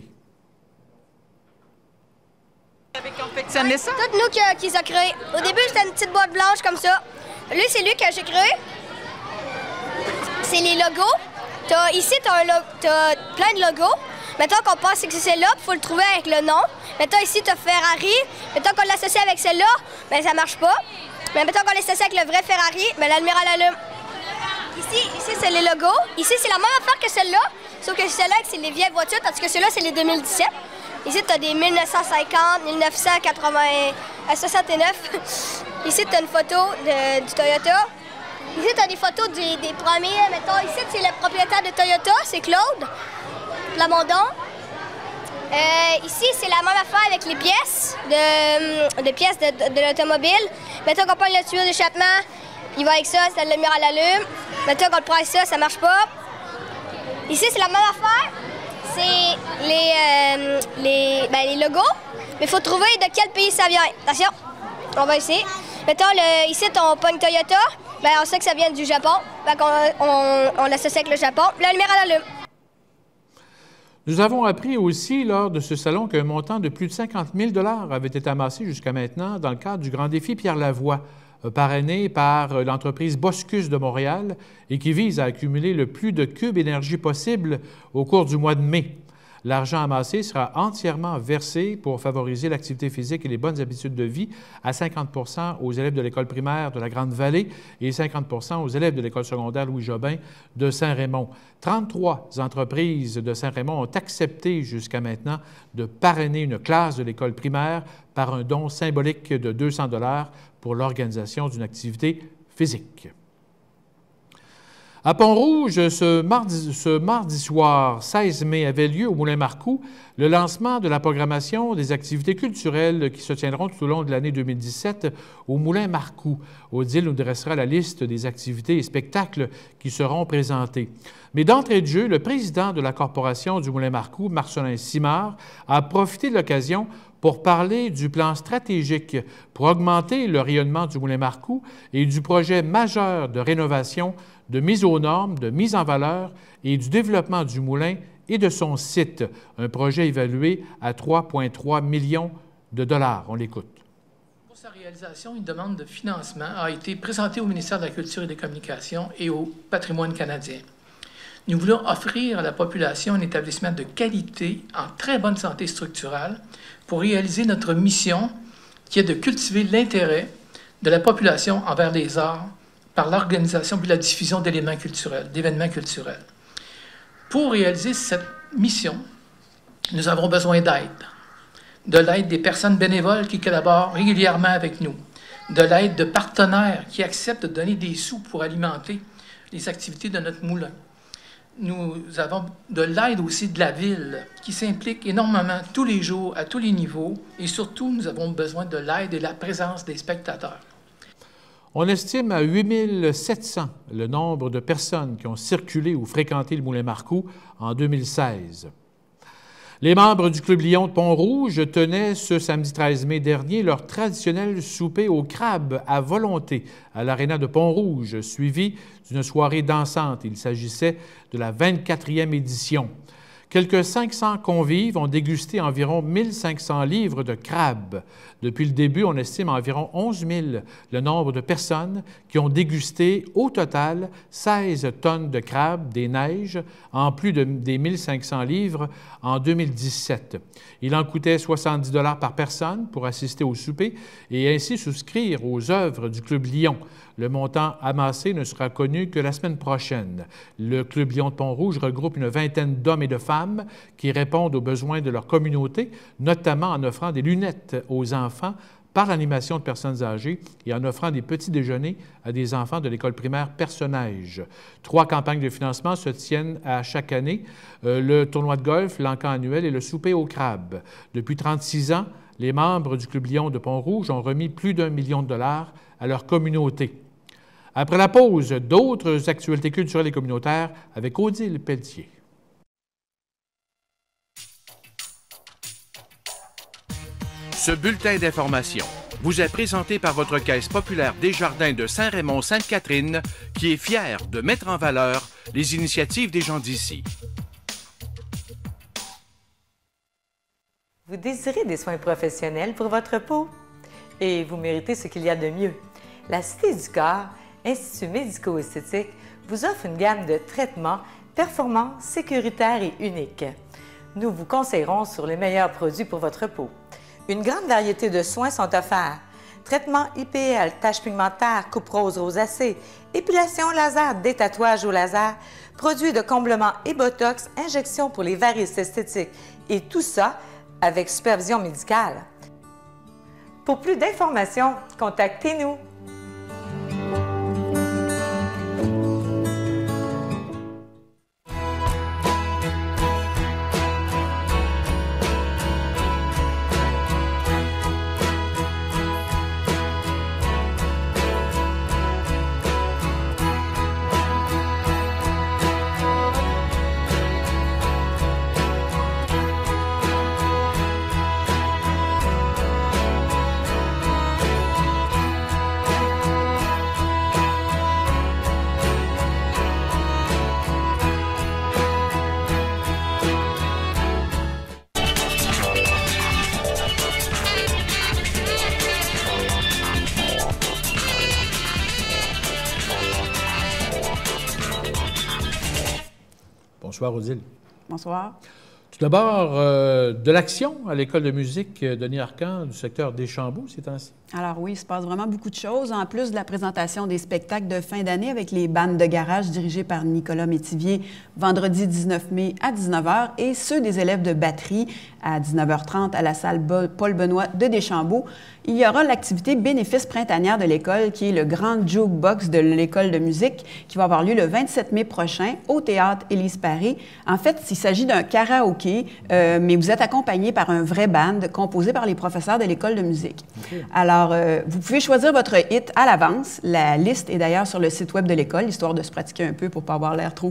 C'est tout nous qui les a créés. Au début, c'était une petite boîte blanche comme ça. Lui, c'est lui que j'ai créé. C'est les logos. Ici, tu as plein de logos. Mettons qu'on pense que c'est celle-là, il faut le trouver avec le nom. Mettons ici, tu as Ferrari. Mettons qu'on l'associe avec celle-là, bien ça marche pas. Mais mettons qu'on l'associe avec le vrai Ferrari, bien la lumière elle allume. Ici c'est les logos. Ici, c'est la même affaire que celle-là, sauf que celle-là, c'est les vieilles voitures, tandis que celle-là, c'est les 2017. Ici, tu as des 1950, 1969. Ici, tu as une photo du Toyota. Ici, tu as des photos des premiers. Mettons, ici, c'est le propriétaire de Toyota, c'est Claude Plamondon. Ici, c'est la même affaire avec les pièces de l'automobile. Mettons qu'on prend le tuyau d'échappement, il va avec ça, la lumière à l'allume. Mettons qu'on le prend avec ça, ça marche pas. Ici, c'est la même affaire. C'est les logos, mais il faut trouver de quel pays ça vient. Attention, on va essayer. Mettons, ici, on pogne Toyota, ben, on sait que ça vient du Japon. On l'associe avec le Japon. La lumière à l'allume. Nous avons appris aussi lors de ce salon qu'un montant de plus de 50 000 $ avait été amassé jusqu'à maintenant dans le cadre du Grand Défi Pierre Lavoie, parrainé par l'entreprise Boscus de Montréal et qui vise à accumuler le plus de cubes énergie possible au cours du mois de mai. L'argent amassé sera entièrement versé pour favoriser l'activité physique et les bonnes habitudes de vie à 50 % aux élèves de l'école primaire de la Grande-Vallée et 50 % aux élèves de l'école secondaire Louis-Jobin de Saint-Raymond. 33 entreprises de Saint-Raymond ont accepté jusqu'à maintenant de parrainer une classe de l'école primaire par un don symbolique de 200 $ pour l'organisation d'une activité physique. À Pont-Rouge, ce mardi soir, 16 mai, avait lieu au Moulin Marcoux le lancement de la programmation des activités culturelles qui se tiendront tout au long de l'année 2017 au Moulin Marcoux. Odile nous dressera la liste des activités et spectacles qui seront présentés. Mais d'entrée de jeu, le président de la Corporation du Moulin Marcoux, Marcelin Simard, a profité de l'occasion pour parler du plan stratégique pour augmenter le rayonnement du Moulin Marcoux et du projet majeur de rénovation, de mise aux normes, de mise en valeur et du développement du moulin et de son site, un projet évalué à 3,3 millions de dollars. On l'écoute. Pour sa réalisation, une demande de financement a été présentée au ministère de la Culture et des Communications et au Patrimoine canadien. Nous voulons offrir à la population un établissement de qualité en très bonne santé structurelle pour réaliser notre mission qui est de cultiver l'intérêt de la population envers les arts par l'organisation et la diffusion d'éléments culturels, d'événements culturels. Pour réaliser cette mission, nous avons besoin d'aide. De l'aide des personnes bénévoles qui collaborent régulièrement avec nous, de l'aide de partenaires qui acceptent de donner des sous pour alimenter les activités de notre moulin. Nous avons de l'aide aussi de la ville qui s'implique énormément tous les jours, à tous les niveaux, et surtout, nous avons besoin de l'aide et de la présence des spectateurs. On estime à 8 700 le nombre de personnes qui ont circulé ou fréquenté le Moulin Marcoux en 2016. Les membres du Club Lion de Pont-Rouge tenaient ce samedi 13 mai dernier leur traditionnel souper au crabe à volonté à l'Aréna de Pont-Rouge, suivi d'une soirée dansante. Il s'agissait de la 24e édition. Quelques 500 convives ont dégusté environ 1500 livres de crabe. Depuis le début, on estime environ 11 000 le nombre de personnes qui ont dégusté au total 16 tonnes de crabe des neiges, en plus des 1500 livres en 2017. Il en coûtait 70 $ par personne pour assister au souper et ainsi souscrire aux œuvres du Club Lion. Le montant amassé ne sera connu que la semaine prochaine. Le Club Lion de Pont-Rouge regroupe une vingtaine d'hommes et de femmes qui répondent aux besoins de leur communauté, notamment en offrant des lunettes aux enfants par l'animation de personnes âgées et en offrant des petits déjeuners à des enfants de l'école primaire Personnage. 3 campagnes de financement se tiennent à chaque année, le tournoi de golf, l'encan annuel et le souper au crabe. Depuis 36 ans, les membres du Club Lion de Pont-Rouge ont remis plus d'1 million de dollars à leur communauté. Après la pause, d'autres actualités culturelles et communautaires avec Odile Pelletier. Ce bulletin d'information vous est présenté par votre Caisse populaire Desjardins de Saint-Raymond-Sainte-Catherine, qui est fière de mettre en valeur les initiatives des gens d'ici. Vous désirez des soins professionnels pour votre peau? Et vous méritez ce qu'il y a de mieux. La Cité du Corps, Institut médico-esthétique, vous offre une gamme de traitements performants, sécuritaires et uniques. Nous vous conseillerons sur les meilleurs produits pour votre peau. Une grande variété de soins sont offerts. Traitements IPL, taches pigmentaires, coupe rose, rosacée, épilation laser, détatouage au laser, produits de comblement et botox, injections pour les varices esthétiques et tout ça avec supervision médicale. Pour plus d'informations, contactez-nous. Bonsoir, Odile. Bonsoir. Tout d'abord, de l'action à l'École de musique Denis Arcand du secteur Deschambault ces temps-ci. Alors oui, il se passe vraiment beaucoup de choses. En plus de la présentation des spectacles de fin d'année avec les bandes de garage dirigées par Nicolas Métivier vendredi 19 mai à 19h et ceux des élèves de batterie à 19h30 à la salle Paul-Benoît de Deschambault, il y aura l'activité bénéfice printanière de l'école qui est le grand jukebox de l'École de musique qui va avoir lieu le 27 mai prochain au Théâtre Élise-Paré. En fait, il s'agit d'un karaoké, mais vous êtes accompagné par un vrai band composé par les professeurs de l'École de musique. Okay. Alors, vous pouvez choisir votre hit à l'avance. La liste est d'ailleurs sur le site web de l'école, histoire de se pratiquer un peu pour ne pas avoir l'air trop fou.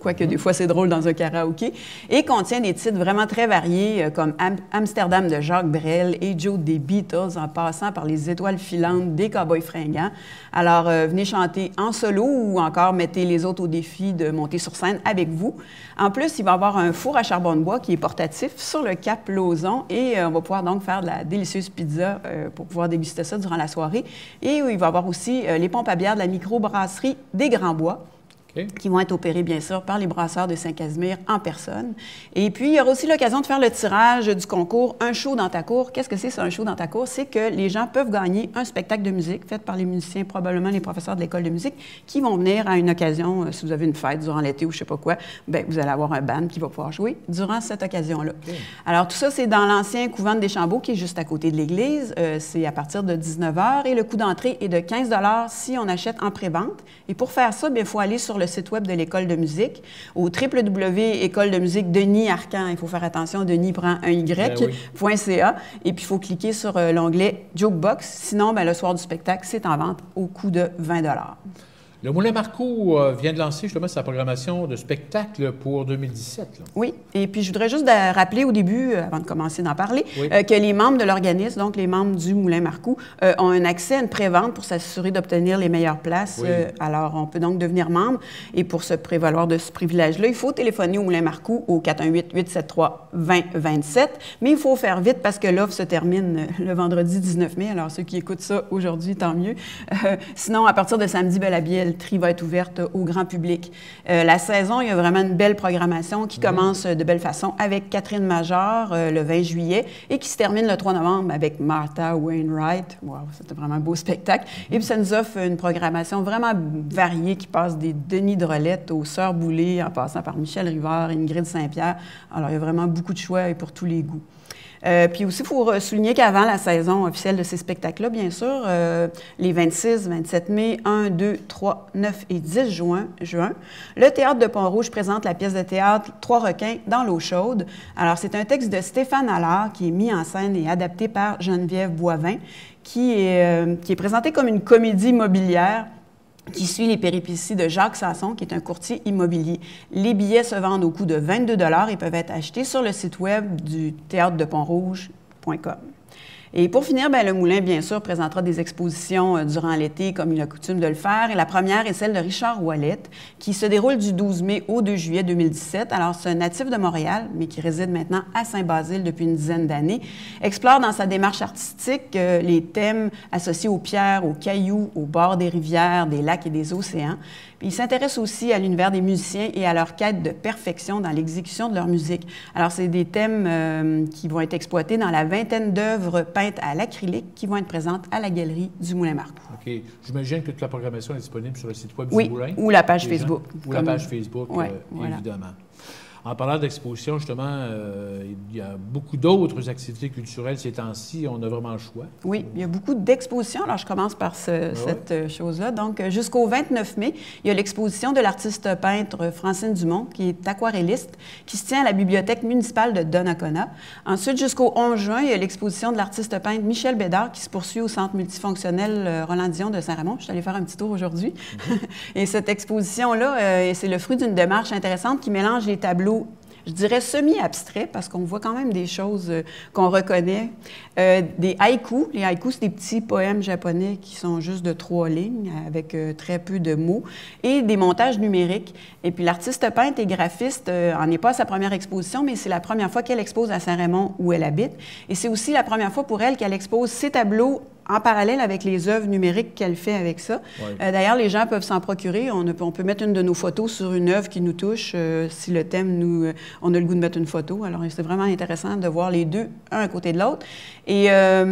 quoique des fois c'est drôle dans un karaoké, et contient des titres vraiment très variés comme Amsterdam de Jacques Brel et Joe des Beatles, en passant par les étoiles filantes des Cowboys fringants. Alors, venez chanter en solo ou encore mettez les autres au défi de monter sur scène avec vous. En plus, il va y avoir un four à charbon de bois qui est portatif sur le Cap Lauzon et on va pouvoir donc faire de la délicieuse pizza pour pouvoir déguster ça durant la soirée. Et il va y avoir aussi les pompes à bière de la microbrasserie des Grands Bois, qui vont être opérés, bien sûr, par les brasseurs de Saint-Casimir en personne. Et puis, il y aura aussi l'occasion de faire le tirage du concours « Un show dans ta cour ». Qu'est-ce que c'est, ça, un show dans ta cour? C'est que les gens peuvent gagner un spectacle de musique fait par les musiciens, probablement les professeurs de l'école de musique, qui vont venir à une occasion, si vous avez une fête durant l'été ou je ne sais pas quoi, bien, vous allez avoir un band qui va pouvoir jouer durant cette occasion-là. Alors, tout ça, c'est dans l'ancien couvent de Deschambault, qui est juste à côté de l'église. C'est à partir de 19h et le coût d'entrée est de 15 $ si on achète en pré-vente. Et pour faire ça, il faut aller sur le site web de l'École de musique, au www.école de musique Denis Arcand. Il faut faire attention, Denis prend un y.ca. Et puis, il faut cliquer sur l'onglet Jokebox. Sinon, bien, le soir du spectacle, c'est en vente au coût de 20 $. Le Moulin Marcoux vient de lancer justement sa programmation de spectacle pour 2017. Là. Oui, et puis je voudrais juste rappeler au début, avant de commencer d'en parler, que les membres de l'organisme, donc les membres du Moulin Marcoux, ont un accès à une prévente pour s'assurer d'obtenir les meilleures places. Alors, on peut donc devenir membre. Et pour se prévaloir de ce privilège-là, il faut téléphoner au Moulin Marcoux au 418-873-2027. Mais il faut faire vite parce que l'offre se termine le vendredi 19 mai. Alors, ceux qui écoutent ça aujourd'hui, tant mieux. Sinon, à partir de samedi, la billetterie va être ouverte au grand public. La saison, il y a vraiment une belle programmation qui commence de belle façon avec Catherine Major le 20 juillet et qui se termine le 3 novembre avec Martha Wainwright. Wow, c'était vraiment un beau spectacle. Et puis, ça nous offre une programmation vraiment variée qui passe des Denis Drolet aux Sœurs Boulay, en passant par Michel Rivard, Ingrid Saint-Pierre. Alors, il y a vraiment beaucoup de choix et pour tous les goûts. Puis aussi, il faut souligner qu'avant la saison officielle de ces spectacles-là, bien sûr, les 26, 27 mai, 1, 2, 3, 9 et 10 juin, le Théâtre de Pont-Rouge présente la pièce de théâtre « Trois requins dans l'eau chaude ». Alors, c'est un texte de Stéphane Allard qui est mis en scène et adapté par Geneviève Boivin, qui est présenté comme une comédie immobilière qui suit les péripéties de Jacques Sasson, qui est un courtier immobilier. Les billets se vendent au coût de 22 $ et peuvent être achetés sur le site web du théâtre-de-pont-rouge.com. Et pour finir, bien, le Moulin, bien sûr, présentera des expositions durant l'été, comme il a coutume de le faire. Et la première est celle de Richard Ouellette, qui se déroule du 12 mai au 2 juillet 2017. Alors, c'est un natif de Montréal, mais qui réside maintenant à Saint-Basile depuis une dizaine d'années. Explore dans sa démarche artistique les thèmes associés aux pierres, aux cailloux, aux bords des rivières, des lacs et des océans. Puis il s'intéresse aussi à l'univers des musiciens et à leur quête de perfection dans l'exécution de leur musique. Alors, c'est des thèmes qui vont être exploités dans la vingtaine d'œuvres peintes à l'acrylique qui vont être présentes à la galerie du Moulin Marcoux. OK. J'imagine que toute la programmation est disponible sur le site web du Moulin. Ou la page Facebook. Ou la page Facebook, évidemment. En parlant d'exposition, justement, il y a beaucoup d'autres activités culturelles ces temps-ci. On a vraiment le choix. Oui, il y a beaucoup d'expositions. Alors, je commence par cette chose-là. Donc, jusqu'au 29 mai, il y a l'exposition de l'artiste peintre Francine Dumont, qui est aquarelliste, qui se tient à la bibliothèque municipale de Donnacona. Ensuite, jusqu'au 11 juin, il y a l'exposition de l'artiste peintre Michel Bédard, qui se poursuit au centre multifonctionnel Roland-Dion de Saint-Raymond. Je suis allée faire un petit tour aujourd'hui. Et cette exposition-là, c'est le fruit d'une démarche intéressante qui mélange les tableaux, je dirais semi-abstrait, parce qu'on voit quand même des choses qu'on reconnaît. Des haïkus. Les haïkus, c'est des petits poèmes japonais qui sont juste de 3 lignes, avec très peu de mots, et des montages numériques. Et puis l'artiste peintre et graphiste en est pas à sa première exposition, mais c'est la première fois qu'elle expose à Saint-Raymond, où elle habite. Et c'est aussi la première fois pour elle qu'elle expose ses tableaux en parallèle avec les œuvres numériques qu'elle fait avec ça. D'ailleurs, les gens peuvent s'en procurer. On peut mettre une de nos photos sur une œuvre qui nous touche, si le thème, on a le goût de mettre une photo. Alors, c'est vraiment intéressant de voir les deux, un à côté de l'autre. Et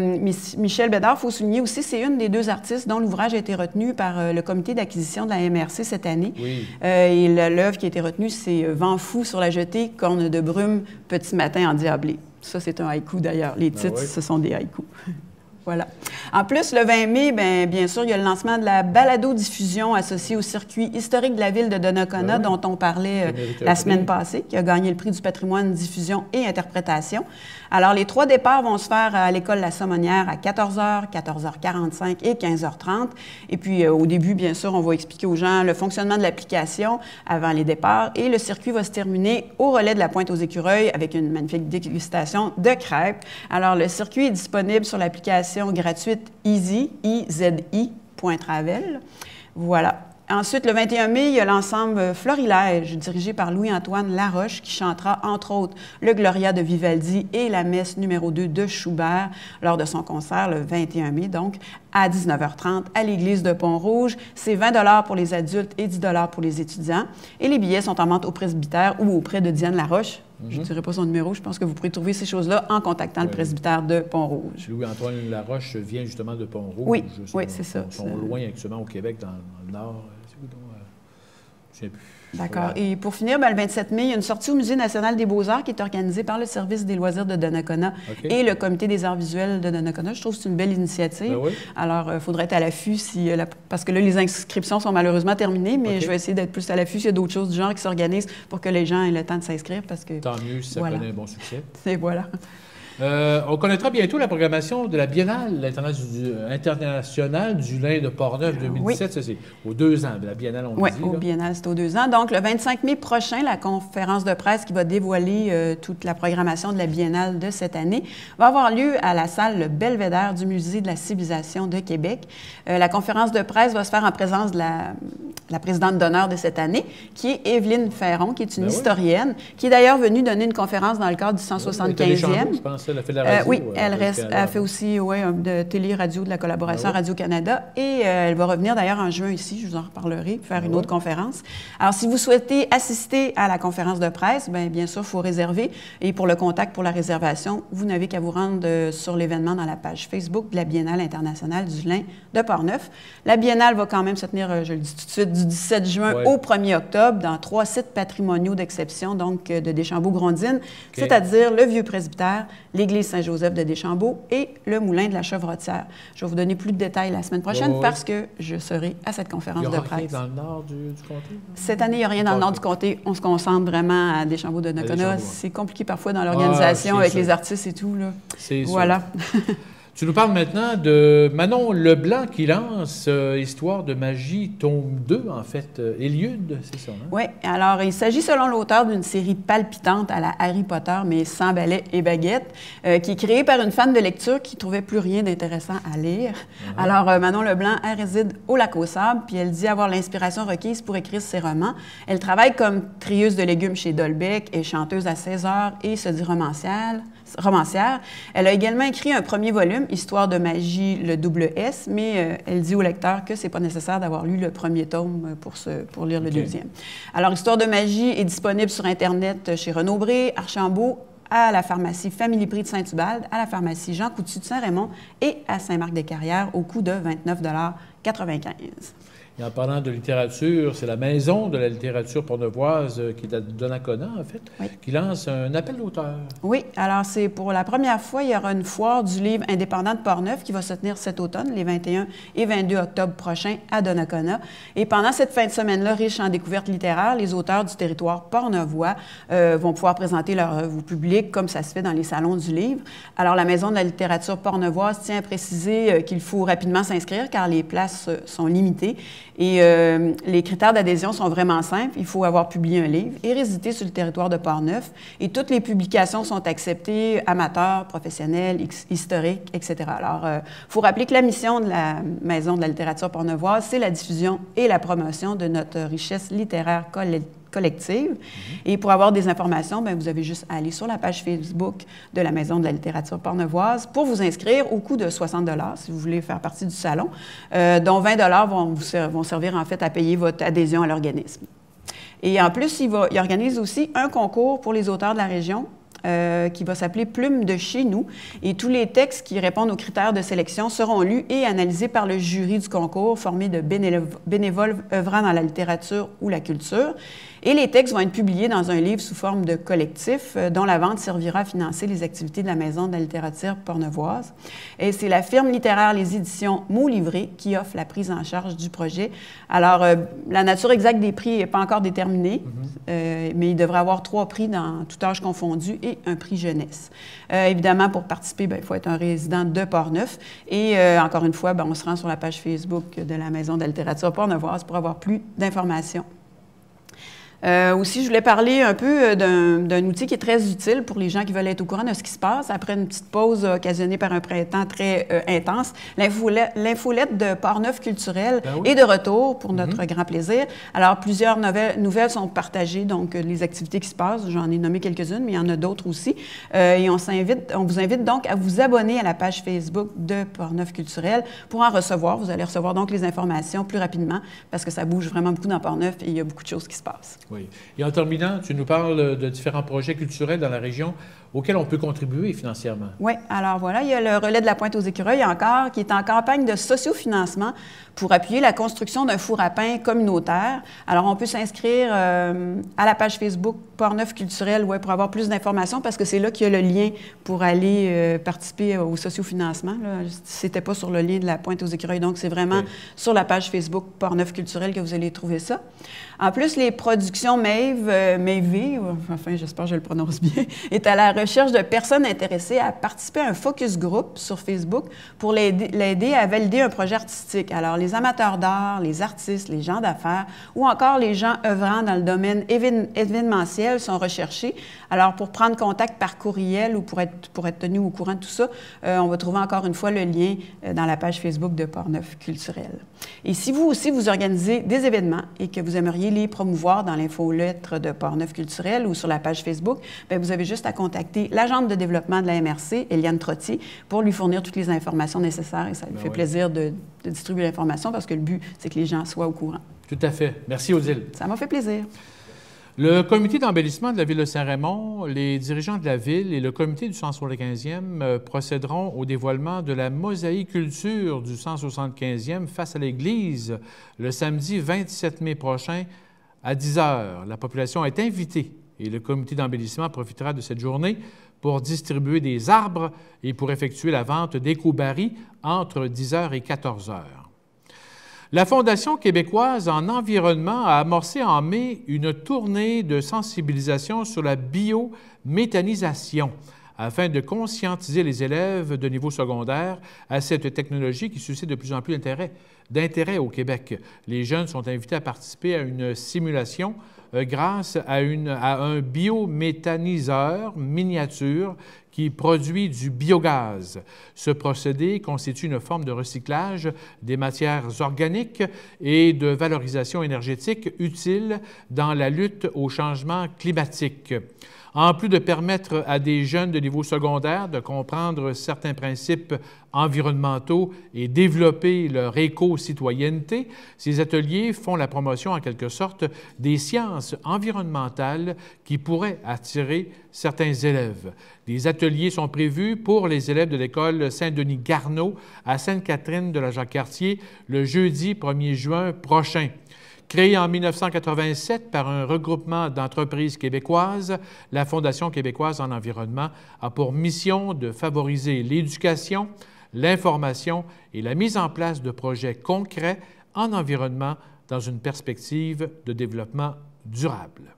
Michel Bédard, il faut souligner aussi, c'est une des 2 artistes dont l'ouvrage a été retenu par le comité d'acquisition de la MRC cette année. Oui. Et l'œuvre qui a été retenue, c'est « Vent fou sur la jetée, corne de brume, petit matin endiablé ». Ça, c'est un haïku, d'ailleurs. Les titres, ce sont des haïkus. Voilà. En plus, le 20 mai, bien sûr, il y a le lancement de la balado-diffusion associée au circuit historique de la ville de Donnacona, dont on parlait la semaine passée, qui a gagné le prix du patrimoine diffusion et interprétation. Alors, les 3 départs vont se faire à l'école La Saumonnière à 14h, 14h45 et 15h30. Et puis, au début, bien sûr, on va expliquer aux gens le fonctionnement de l'application avant les départs. Et le circuit va se terminer au relais de la Pointe aux Écureuils avec une magnifique dégustation de crêpes. Alors, le circuit est disponible sur l'application gratuite Easy, IZI.travel. Voilà. Ensuite, le 21 mai, il y a l'ensemble Florilège, dirigé par Louis-Antoine Laroche, qui chantera, entre autres, le Gloria de Vivaldi et la messe numéro 2 de Schubert lors de son concert le 21 mai, donc, à 19h30 à l'église de Pont-Rouge. C'est 20 pour les adultes et 10 pour les étudiants. Et les billets sont en vente au presbytère ou auprès de Diane Laroche. Je ne dirai pas son numéro, je pense que vous pourrez trouver ces choses-là en contactant le presbytère de Pont-Rouge. Louis-Antoine Laroche vient justement de Pont-Rouge. Oui, c'est ça. Ils sont loin actuellement au Québec, dans le nord. Je ne sais plus. D'accord. Et pour finir, le 27 mai, il y a une sortie au Musée national des beaux-arts qui est organisée par le Service des loisirs de Donnacona et le Comité des arts visuels de Donnacona. Je trouve que c'est une belle initiative. Alors, il faudrait être à l'affût parce que là, les inscriptions sont malheureusement terminées, mais je vais essayer d'être plus à l'affût s'il y a d'autres choses du genre qui s'organisent pour que les gens aient le temps de s'inscrire. Tant mieux si ça connaît un bon succès. Et voilà. On connaîtra bientôt la programmation de la Biennale internationale du lin de Portneuf 2017. Ça, c'est aux 2 ans, la Biennale, on le dit. Oui, Biennale, c'est aux 2 ans. Donc, le 25 mai prochain, la conférence de presse qui va dévoiler toute la programmation de la Biennale de cette année va avoir lieu à la salle Le Belvédère du Musée de la civilisation de Québec. La conférence de presse va se faire en présence de la présidente d'honneur de cette année, qui est Évelyne Ferron, qui est une historienne, qui est d'ailleurs venue donner une conférence dans le cadre du 175e. Elle a fait de la radio, elle fait aussi de télé-radio de la collaboration Radio-Canada et elle va revenir d'ailleurs en juin ici, je vous en reparlerai, faire une autre conférence. Alors, si vous souhaitez assister à la conférence de presse, bien sûr, il faut réserver et pour le contact pour la réservation, vous n'avez qu'à vous rendre sur l'événement dans la page Facebook de la Biennale internationale du lin de Portneuf. La Biennale va quand même se tenir, je le dis tout de suite, du 17 juin au 1er octobre dans 3 sites patrimoniaux d'exception, donc de Deschambault-Grondines, c'est-à-dire le Vieux Presbytère, l'église Saint-Joseph de Deschambault et le moulin de la Chevrotière. Je vais vous donner plus de détails la semaine prochaine parce que je serai à cette conférence de presse. Il n'y a rien dans le nord du comté? Cette année, il n'y a rien dans le nord du comté. On se concentre vraiment à Deschambault-Donnacona. C'est compliqué parfois dans l'organisation avec les artistes et tout. Voilà. Tu nous parles maintenant de Manon Leblanc qui lance Histoire de magie, tome 2, en fait. Éliude, c'est ça, hein? Oui. Alors, il s'agit, selon l'auteur, d'une série palpitante à la Harry Potter, mais sans balai et baguette, qui est créée par une fan de lecture qui ne trouvait plus rien d'intéressant à lire. Alors, Manon Leblanc, elle réside au Lac-aux-Sables, puis elle dit avoir l'inspiration requise pour écrire ses romans. Elle travaille comme trieuse de légumes chez Dolbeck, est chanteuse à 16 heures et se dit romancière. Elle a également écrit un premier volume, Histoire de magie, le double S, mais elle dit au lecteur que c'est pas nécessaire d'avoir lu le premier tome pour lire le deuxième. Alors, Histoire de magie est disponible sur Internet chez Renaud-Bré, Archambault, à la pharmacie Family Prix de Saint-Ubalde, à la pharmacie Jean Coutu de Saint-Raymond et à Saint-Marc-des-Carrières au coût de 29,95 $. Et en parlant de littérature, c'est la Maison de la littérature portneuvoise qui est à Donnacona, en fait, qui lance un appel d'auteur. Oui, alors c'est pour la première fois, il y aura une foire du livre indépendant de Portneuf qui va se tenir cet automne, les 21 et 22 octobre prochains à Donnacona. Et pendant cette fin de semaine-là, riche en découvertes littéraires, les auteurs du territoire portneuvois vont pouvoir présenter leur œuvre au public comme ça se fait dans les salons du livre. Alors, la Maison de la littérature portneuvoise tient à préciser qu'il faut rapidement s'inscrire car les places sont limitées. Et les critères d'adhésion sont vraiment simples. Il faut avoir publié un livre et résider sur le territoire de Portneuf. Et toutes les publications sont acceptées, amateurs, professionnels, historiques, etc. Alors, il faut rappeler que la mission de la Maison de la littérature portneuvoise, c'est la diffusion et la promotion de notre richesse littéraire collective. Et pour avoir des informations, vous avez juste à aller sur la page Facebook de la Maison de la littérature portneuvoise pour vous inscrire au coût de 60 $ si vous voulez faire partie du salon, dont 20 $ vont servir en fait à payer votre adhésion à l'organisme. Et en plus, il organise aussi un concours pour les auteurs de la région qui va s'appeler Plume de chez nous. Et tous les textes qui répondent aux critères de sélection seront lus et analysés par le jury du concours formé de bénévoles œuvrant dans la littérature ou la culture. Et les textes vont être publiés dans un livre sous forme de collectif dont la vente servira à financer les activités de la Maison de la littérature portnevoise. Et c'est la firme littéraire Les Éditions Mots Livrés qui offre la prise en charge du projet. Alors, la nature exacte des prix n'est pas encore déterminée, mais il devrait y avoir 3 prix dans tout âge confondu et un prix jeunesse. Évidemment, pour participer, il faut être un résident de Portneuf. Et encore une fois, on se rend sur la page Facebook de la Maison de la littérature portnevoise pour avoir plus d'informations. Aussi, je voulais parler un peu d'un outil qui est très utile pour les gens qui veulent être au courant de ce qui se passe. Après une petite pause occasionnée par un printemps très intense, l'infolette de Portneuf culturel est de retour pour notre grand plaisir. Alors, plusieurs nouvelles sont partagées, donc les activités qui se passent. J'en ai nommé quelques-unes, mais il y en a d'autres aussi. Et on vous invite donc à vous abonner à la page Facebook de Portneuf culturel pour en recevoir. Vous allez recevoir donc les informations plus rapidement parce que ça bouge vraiment beaucoup dans Portneuf et il y a beaucoup de choses qui se passent. Oui. Et en terminant, tu nous parles de différents projets culturels dans la région auxquels on peut contribuer financièrement. Oui, alors voilà, il y a le relais de la Pointe aux Écureuils encore, qui est en campagne de sociofinancement pour appuyer la construction d'un four à pain communautaire. Alors, on peut s'inscrire à la page Facebook Portneuf culturel pour avoir plus d'informations, parce que c'est là qu'il y a le lien pour aller participer au sociofinancement. Ce n'était pas sur le lien de la Pointe aux Écureuils, donc c'est vraiment sur la page Facebook Portneuf culturel que vous allez trouver ça. En plus, les productions Maeve, enfin, j'espère que je le prononce bien, est à la recherche de personnes intéressées à participer à un focus group sur Facebook pour l'aider à valider un projet artistique. Alors, les amateurs d'art, les artistes, les gens d'affaires ou encore les gens œuvrant dans le domaine événementiel sont recherchés. Alors, pour prendre contact par courriel ou pour être tenu au courant de tout ça, on va trouver encore une fois le lien dans la page Facebook de Portneuf culturel. Et si vous aussi, vous organisez des événements et que vous aimeriez les promouvoir dans l'infolettre de Portneuf culturel ou sur la page Facebook, bien, vous avez juste à contacter l'agente de développement de la MRC, Eliane Trottier, pour lui fournir toutes les informations nécessaires. Et ça lui fait plaisir de distribuer l'information parce que le but, c'est que les gens soient au courant. Tout à fait. Merci, Odile. Ça m'a fait plaisir. Le comité d'embellissement de la ville de Saint-Raymond, les dirigeants de la ville et le comité du 175e procéderont au dévoilement de la mosaïculture du 175e face à l'église le samedi 27 mai prochain à 10 h. La population est invitée et le comité d'embellissement profitera de cette journée pour distribuer des arbres et pour effectuer la vente d'éco-barils entre 10 h et 14 h. La Fondation québécoise en environnement a amorcé en mai une tournée de sensibilisation sur la biométhanisation afin de conscientiser les élèves de niveau secondaire à cette technologie qui suscite de plus en plus d'intérêt au Québec. Les jeunes sont invités à participer à une simulation grâce à un biométhaniseur miniature qui produit du biogaz. Ce procédé constitue une forme de recyclage des matières organiques et de valorisation énergétique utile dans la lutte au changement climatique. En plus de permettre à des jeunes de niveau secondaire de comprendre certains principes environnementaux et développer leur éco-citoyenneté, ces ateliers font la promotion en quelque sorte des sciences environnementales qui pourraient attirer certains élèves. Des ateliers sont prévus pour les élèves de l'école Saint-Denis-Garneau à Sainte-Catherine de la Jacques-Cartier le jeudi 1er juin prochain. Créée en 1987 par un regroupement d'entreprises québécoises, la Fondation québécoise en environnement a pour mission de favoriser l'éducation, l'information et la mise en place de projets concrets en environnement dans une perspective de développement durable.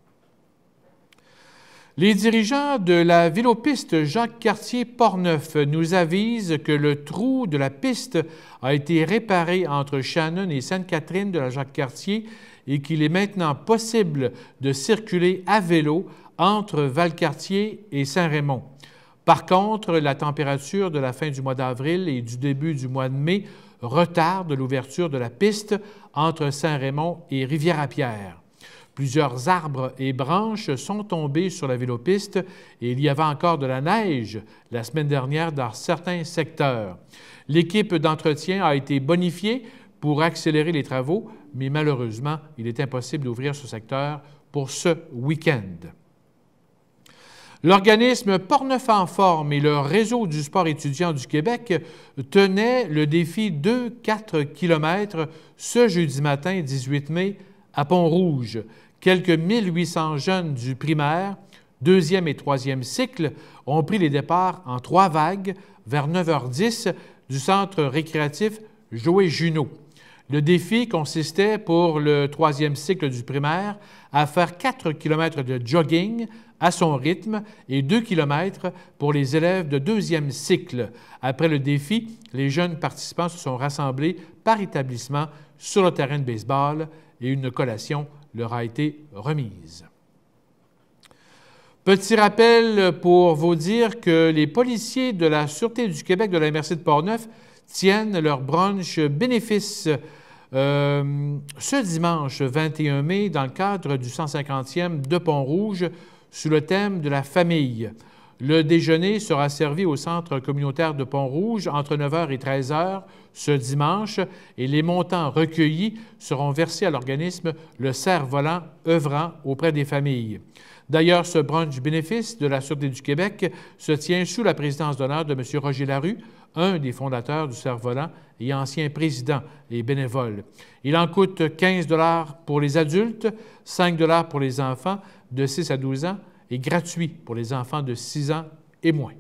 Les dirigeants de la vélopiste Jacques-Cartier-Portneuf nous avisent que le trou de la piste a été réparé entre Shannon et Sainte-Catherine de la Jacques-Cartier et qu'il est maintenant possible de circuler à vélo entre Valcartier et Saint-Raymond. Par contre, la température de la fin du mois d'avril et du début du mois de mai retarde l'ouverture de la piste entre Saint-Raymond et Rivière-à-Pierre. Plusieurs arbres et branches sont tombés sur la vélopiste et il y avait encore de la neige la semaine dernière dans certains secteurs. L'équipe d'entretien a été bonifiée pour accélérer les travaux, mais malheureusement, il est impossible d'ouvrir ce secteur pour ce week-end. L'organisme Portneuf en forme et le Réseau du sport étudiant du Québec tenaient le défi 2-4 km ce jeudi matin 18 mai à Pont-Rouge. Quelques 1800 jeunes du primaire, deuxième et troisième cycle, ont pris les départs en 3 vagues vers 9h10 du centre récréatif Joé-Junot. Le défi consistait pour le troisième cycle du primaire à faire 4 km de jogging à son rythme et 2 km pour les élèves de deuxième cycle. Après le défi, les jeunes participants se sont rassemblés par établissement sur le terrain de baseball et une collation leur a été remise. Petit rappel pour vous dire que les policiers de la Sûreté du Québec de la MRC de Portneuf tiennent leur brunch bénéfice ce dimanche 21 mai dans le cadre du 150e de Pont-Rouge sous le thème de la famille. Le déjeuner sera servi au centre communautaire de Pont-Rouge entre 9h et 13h ce dimanche et les montants recueillis seront versés à l'organisme Le Cerf-Volant œuvrant auprès des familles. D'ailleurs, ce brunch bénéfice de la Sûreté du Québec se tient sous la présidence d'honneur de M. Roger Larue, un des fondateurs du Cerf-Volant et ancien président et bénévole. Il en coûte 15 $ pour les adultes, 5 $ pour les enfants de 6 à 12 ans et gratuit pour les enfants de 6 ans et moins.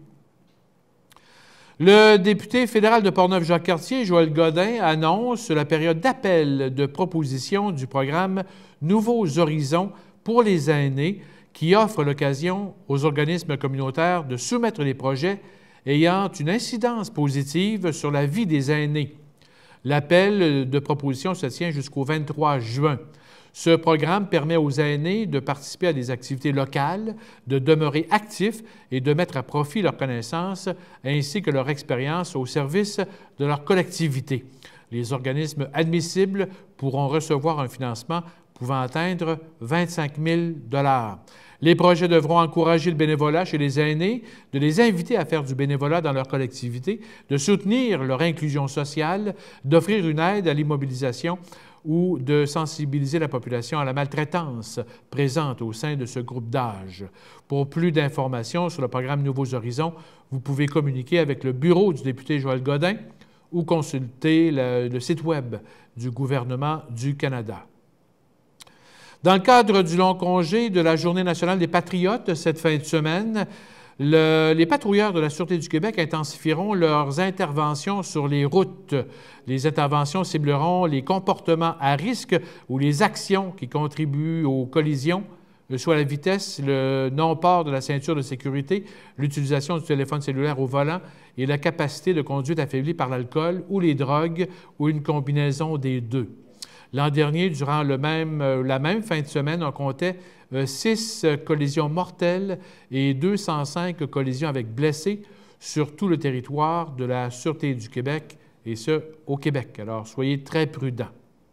Le député fédéral de Portneuf-Jacques-Cartier, Joël Godin, annonce la période d'appel de proposition du programme Nouveaux Horizons pour les aînés qui offre l'occasion aux organismes communautaires de soumettre des projets ayant une incidence positive sur la vie des aînés. L'appel de proposition se tient jusqu'au 23 juin. Ce programme permet aux aînés de participer à des activités locales, de demeurer actifs et de mettre à profit leurs connaissances ainsi que leur expérience au service de leur collectivité. Les organismes admissibles pourront recevoir un financement pouvant atteindre 25 000 $. Les projets devront encourager le bénévolat chez les aînés, de les inviter à faire du bénévolat dans leur collectivité, de soutenir leur inclusion sociale, d'offrir une aide à l'immobilisation ou de sensibiliser la population à la maltraitance présente au sein de ce groupe d'âge. Pour plus d'informations sur le programme Nouveaux Horizons, vous pouvez communiquer avec le bureau du député Joël Godin ou consulter le site Web du gouvernement du Canada. Dans le cadre du long congé de la Journée nationale des Patriotes cette fin de semaine, les patrouilleurs de la Sûreté du Québec intensifieront leurs interventions sur les routes. Les interventions cibleront les comportements à risque ou les actions qui contribuent aux collisions, soit la vitesse, le non-port de la ceinture de sécurité, l'utilisation du téléphone cellulaire au volant et la capacité de conduite affaiblie par l'alcool ou les drogues ou une combinaison des deux. L'an dernier, durant la même fin de semaine, on comptait 6 collisions mortelles et 205 collisions avec blessés sur tout le territoire de la Sûreté du Québec, et ce, au Québec. Alors, soyez très prudents.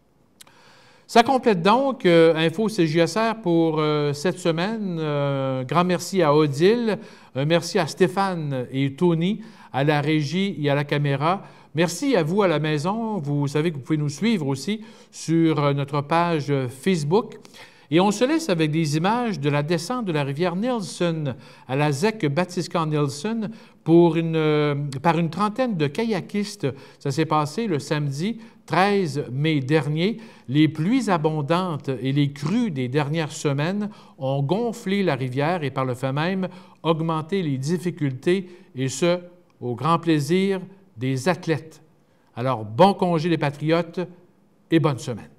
Ça complète donc Info CJSR pour cette semaine. Grand merci à Odile, merci à Stéphane et Tony, à la régie et à la caméra. Merci à vous à la maison. Vous savez que vous pouvez nous suivre aussi sur notre page Facebook. Et on se laisse avec des images de la descente de la rivière Nelson à la ZEC Batiscan-Nelson par une trentaine de kayakistes. Ça s'est passé le samedi 13 mai dernier. Les pluies abondantes et les crues des dernières semaines ont gonflé la rivière et par le fait même augmenté les difficultés, et ce, au grand plaisir des athlètes. Alors, bon congé les Patriotes et bonne semaine.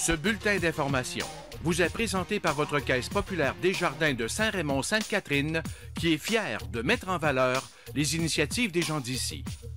Ce bulletin d'information vous est présenté par votre Caisse populaire Desjardins de Saint-Raymond-Sainte-Catherine, qui est fière de mettre en valeur les initiatives des gens d'ici.